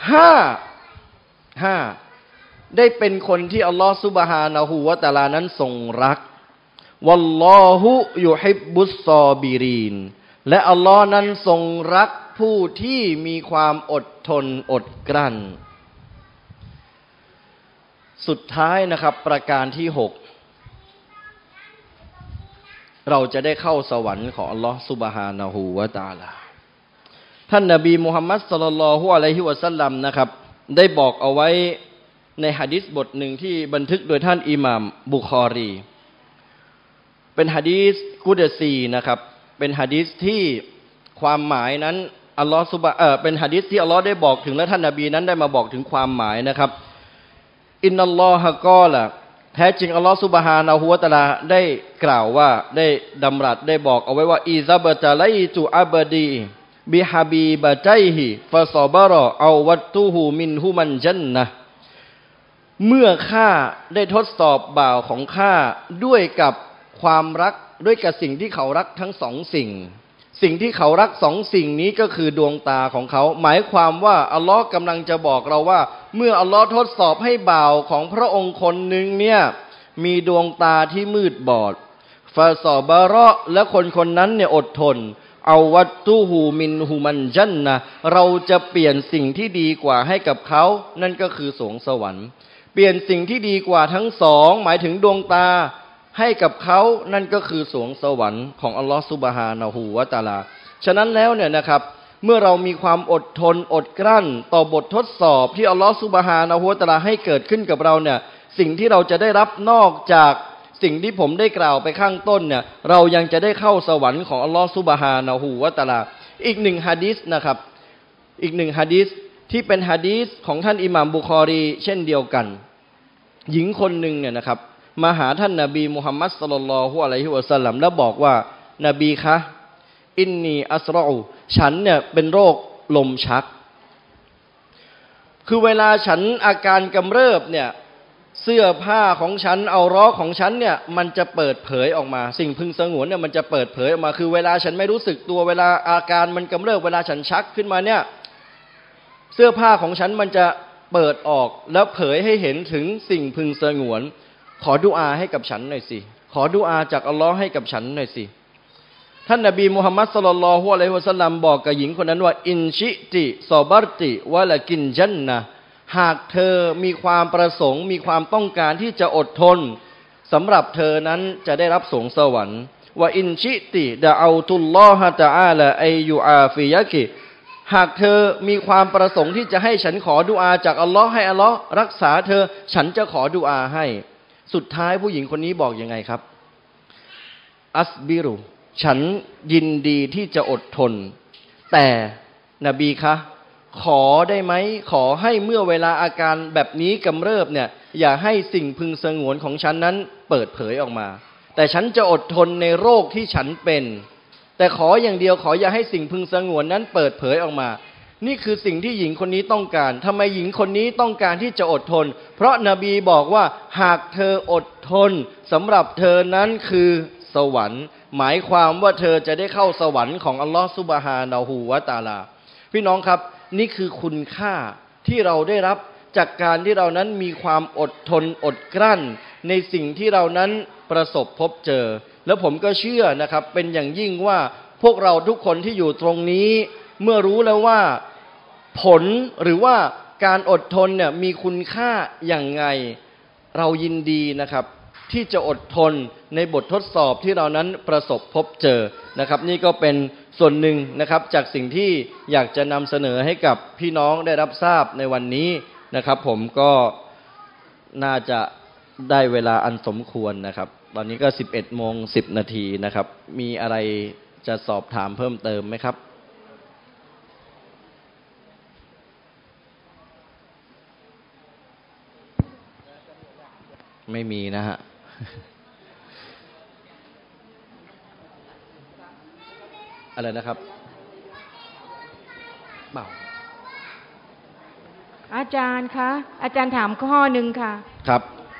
5ได้เป็นคนที่อัลลอฮฺซุบฮานะฮูวะตะอาลานั้นทรงรักวัลลอฮุยุฮิบบุสซอบิรีนและอัลลอฮ์นั้นทรงรักผู้ที่มีความอดทนอดกลั้นสุดท้ายนะครับประการที่6 เราจะได้เข้าสวรรค์ของอัลลอฮฺซุบฮานะฮูวะตะอาลาท่านนบีมุฮัมมัดศ็อลลัลลอฮุอะลัยฮิวะซัลลัมนะครับได้บอกเอาไว้ในหะดีษบทหนึ่งที่บันทึกโดยท่านอิหม่ามบุคอรีเป็นหะดีษกุดซีนะครับเป็นหะดีษที่ความหมายนั้นอัลลอฮฺเป็นหะดีษที่อัลลอฮ์ได้บอกถึงและท่านนบีนั้นได้มาบอกถึงความหมายนะครับอินนัลลอฮะกอละแท้จริงอัลลอฮฺซุบฮานะฮูวะตะอาลาได้กล่าวว่าได้ดำรัสได้บอกเอาไว้ว่าอิซาบะตะไลตุอับดีบิฮาบีบะไจฮิฟะซอบะรอเอาวัตตุฮูมินฮุมันญันนะเมื่อข้าได้ทดสอบบ่าวของข้าด้วยกับความรักด้วยกับสิ่งที่เขารักทั้งสองสิ่งที่เขารักสองสิ่งนี้ก็คือดวงตาของเขาหมายความว่าอัลลอฮ์กำลังจะบอกเราว่าเมื่ออัลลอฮ์ทดสอบให้บ่าวของพระองค์คนหนึ่งเนี่ยมีดวงตาที่มืดบอดฟาซอบะเราะและคนนั้นเนี่ยอดทนเอาวัตตุฮูมินฮูมันญันนะเราจะเปลี่ยนสิ่งที่ดีกว่าให้กับเขานั่นก็คือสวงสวรรค์เปลี่ยนสิ่งที่ดีกว่าทั้งสองหมายถึงดวงตาให้กับเขานั่นก็คือสวงสวรรค์ของอัลลอฮฺซุบฮานะฮูวะตะอาลาฉะนั้นแล้วเนี่ยนะครับเมื่อเรามีความอดทนอดกลั้นต่อบททดสอบที่อัลลอฮฺซุบฮานะฮูวะตะอาลาให้เกิดขึ้นกับเราเนี่ยสิ่งที่เราจะได้รับนอกจากสิ่งที่ผมได้กล่าวไปข้างต้นเนี่ยเรายังจะได้เข้าสวรรค์ของอัลลอฮฺซุบฮานะฮูวะตะอาลาอีกหนึ่งหะดีษนะครับอีกหนึ่งหะดีษที่เป็นหะดีษของท่านอิหม่ามบุคอรีเช่นเดียวกันหญิงคนหนึ่งเนี่ยนะครับมาหาท่านนบีมุฮัมมัดศ็อลลัลลอฮุอะลัยฮิวะซัลลัมแล้วบอกว่านบีคะอินนีอัสรอฉันเนี่ยเป็นโรคลมชักคือเวลาฉันอาการกำเริบเนี่ยเสื้อผ้าของฉันเอาร้อของฉันเนี่ยมันจะเปิดเผยออกมาสิ่งพึงสงวนเนี่ยมันจะเปิดเผยออกมาคือเวลาฉันไม่รู้สึกตัวเวลาอาการมันกำเริบเวลาฉันชักขึ้นมาเนี่ยเสื้อผ้าของฉันมันจะเปิดออกแล้วเผยให้เห็นถึงสิ่งพึงสงวนขอดุอาให้กับฉันหน่อยสิขอดุอาจากอัลลอฮ์ให้กับฉันหน่อยสิท่านนบีมุฮัมมัดศ็อลลัลลอฮุอะลัยฮิวะซัลลัมบอกกับหญิงคนนั้นว่าอินชิติซอบรติวะละกินญันนะหากเธอมีความประสงค์มีความต้องการที่จะอดทนสำหรับเธอนั้นจะได้รับสวงสวรรค์ว่าอินชิติดะเอาตุลลอฮะตะอาลาอัยยูอาฟิยะกิหากเธอมีความประสงค์ที่จะให้ฉันขอดุอาจากอัลลอฮ์ให้อัลลอฮ์รักษาเธอฉันจะขอดุอาให้สุดท้ายผู้หญิงคนนี้บอกยังไงครับอัสบิรุฉันยินดีที่จะอดทนแต่นบีคะขอได้ไหมขอให้เมื่อเวลาอาการแบบนี้กำเริบเนี่ยอย่าให้สิ่งพึงสงวนของฉันนั้นเปิดเผยออกมาแต่ฉันจะอดทนในโรคที่ฉันเป็นแต่ขออย่างเดียวขออย่าให้สิ่งพึงสงวนนั้นเปิดเผยออกมานี่คือสิ่งที่หญิงคนนี้ต้องการทำไมหญิงคนนี้ต้องการที่จะอดทนเพราะนบีบอกว่าหากเธออดทนสำหรับเธอนั้นคือสวรรค์หมายความว่าเธอจะได้เข้าสวรรค์ของอัลลอฮฺซุบฮานะฮูวะตะอาลาพี่น้องครับนี่คือคุณค่าที่เราได้รับจากการที่เรานั้นมีความอดทนอดกลั้นในสิ่งที่เรานั้นประสบพบเจอแล้วผมก็เชื่อนะครับเป็นอย่างยิ่งว่าพวกเราทุกคนที่อยู่ตรงนี้เมื่อรู้แล้วว่าผลหรือว่าการอดทนเนี่ยมีคุณค่าอย่างไงเรายินดีนะครับที่จะอดทนในบททดสอบที่เรานั้นประสบพบเจอนะครับนี่ก็เป็นส่วนหนึ่งนะครับจากสิ่งที่อยากจะนำเสนอให้กับพี่น้องได้รับทราบในวันนี้นะครับผมก็น่าจะได้เวลาอันสมควรนะครับตอนนี้ก็ 11:10 นาทีนะครับมีอะไรจะสอบถามเพิ่มเติมไหมครับไม่มีนะฮะอะไรนะครับเปล่าอาจารย์คะอาจารย์ถามข้อหนึ่งค่ะครับ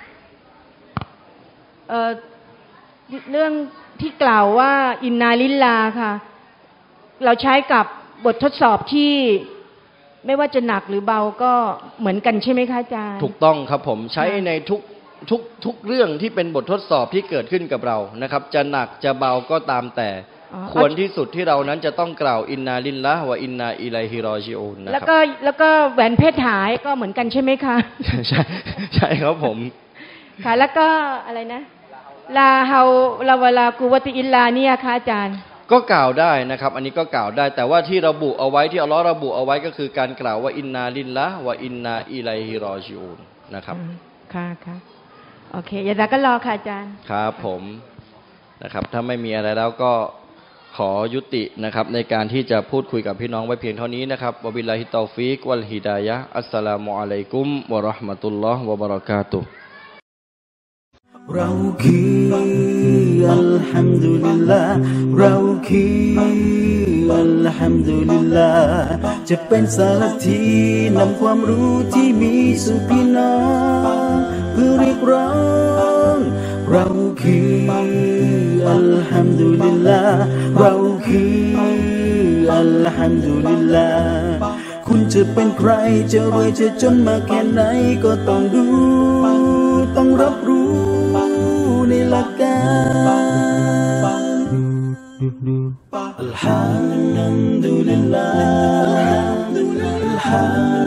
เรื่องที่กล่าวว่าอินนาลิลลาค่ะเราใช้กับบททดสอบที่ไม่ว่าจะหนักหรือเบาก็เหมือนกันใช่ไหมคะอาจารย์ถูกต้องครับผมใช้ในทุกเรื่องที่เป็นบททดสอบที่เกิดขึ้นกับเรานะครับจะหนักจะเบาก็ตามแต่ควรที่สุดที่เรานั้นจะต้องกล่าวอินนาลิลลาฮ์วะอินนาอิลัยฮิรอญิอูนนะครับแล้วก็แหวนเพชรหายก็เหมือนกันใช่ไหมคะใช่ครับผมค่ะแล้วก็อะไรนะลาเฮาลาวะลากุวะติอิลลาเนี่ยค่ะอาจารย์ก็กล่าวได้นะครับอันนี้ก็กล่าวได้แต่ว่าที่ระบุเอาไว้ที่อัลลอฮ์ระบุเอาไว้ก็คือการกล่าวว่าอินนาลิลละวะอินนาอิลัยฮิรอญิอูนนะครับค่ะค่ะโอเคอย่าดักก็รอค่ะอาจารย์ครับผมนะครับถ้าไม่มีอะไรแล้วก็ขอยุตินะครับในการที่จะพูดคุยกับพี่น้องไว้เพียงเท่านี้นะครับวะบิลลาฮิตตอฟิกวัลฮิดายะฮ์อัสสลามุอะลัยกุมวะเราะห์มะตุลลอฮ์วะบะเราะกาตุฮ์เราคืออัลฮัมดุลิลลาห์เราคืออัลฮัมดุลิลลาห์จะเป็นสารทีนำความรู้ที่มีสู่พี่น้องเพื่อเรียกร้องเราคืออัลฮัมดุลิลลาห์เราคืออัลฮัมดุลิลลาห์คุณจะเป็นใครจะรวยจะจนมาแค่ไหนก็ต้องดูต้องรับรู้ในหลักการอัลฮัมดุลิลลาห์อัลฮัม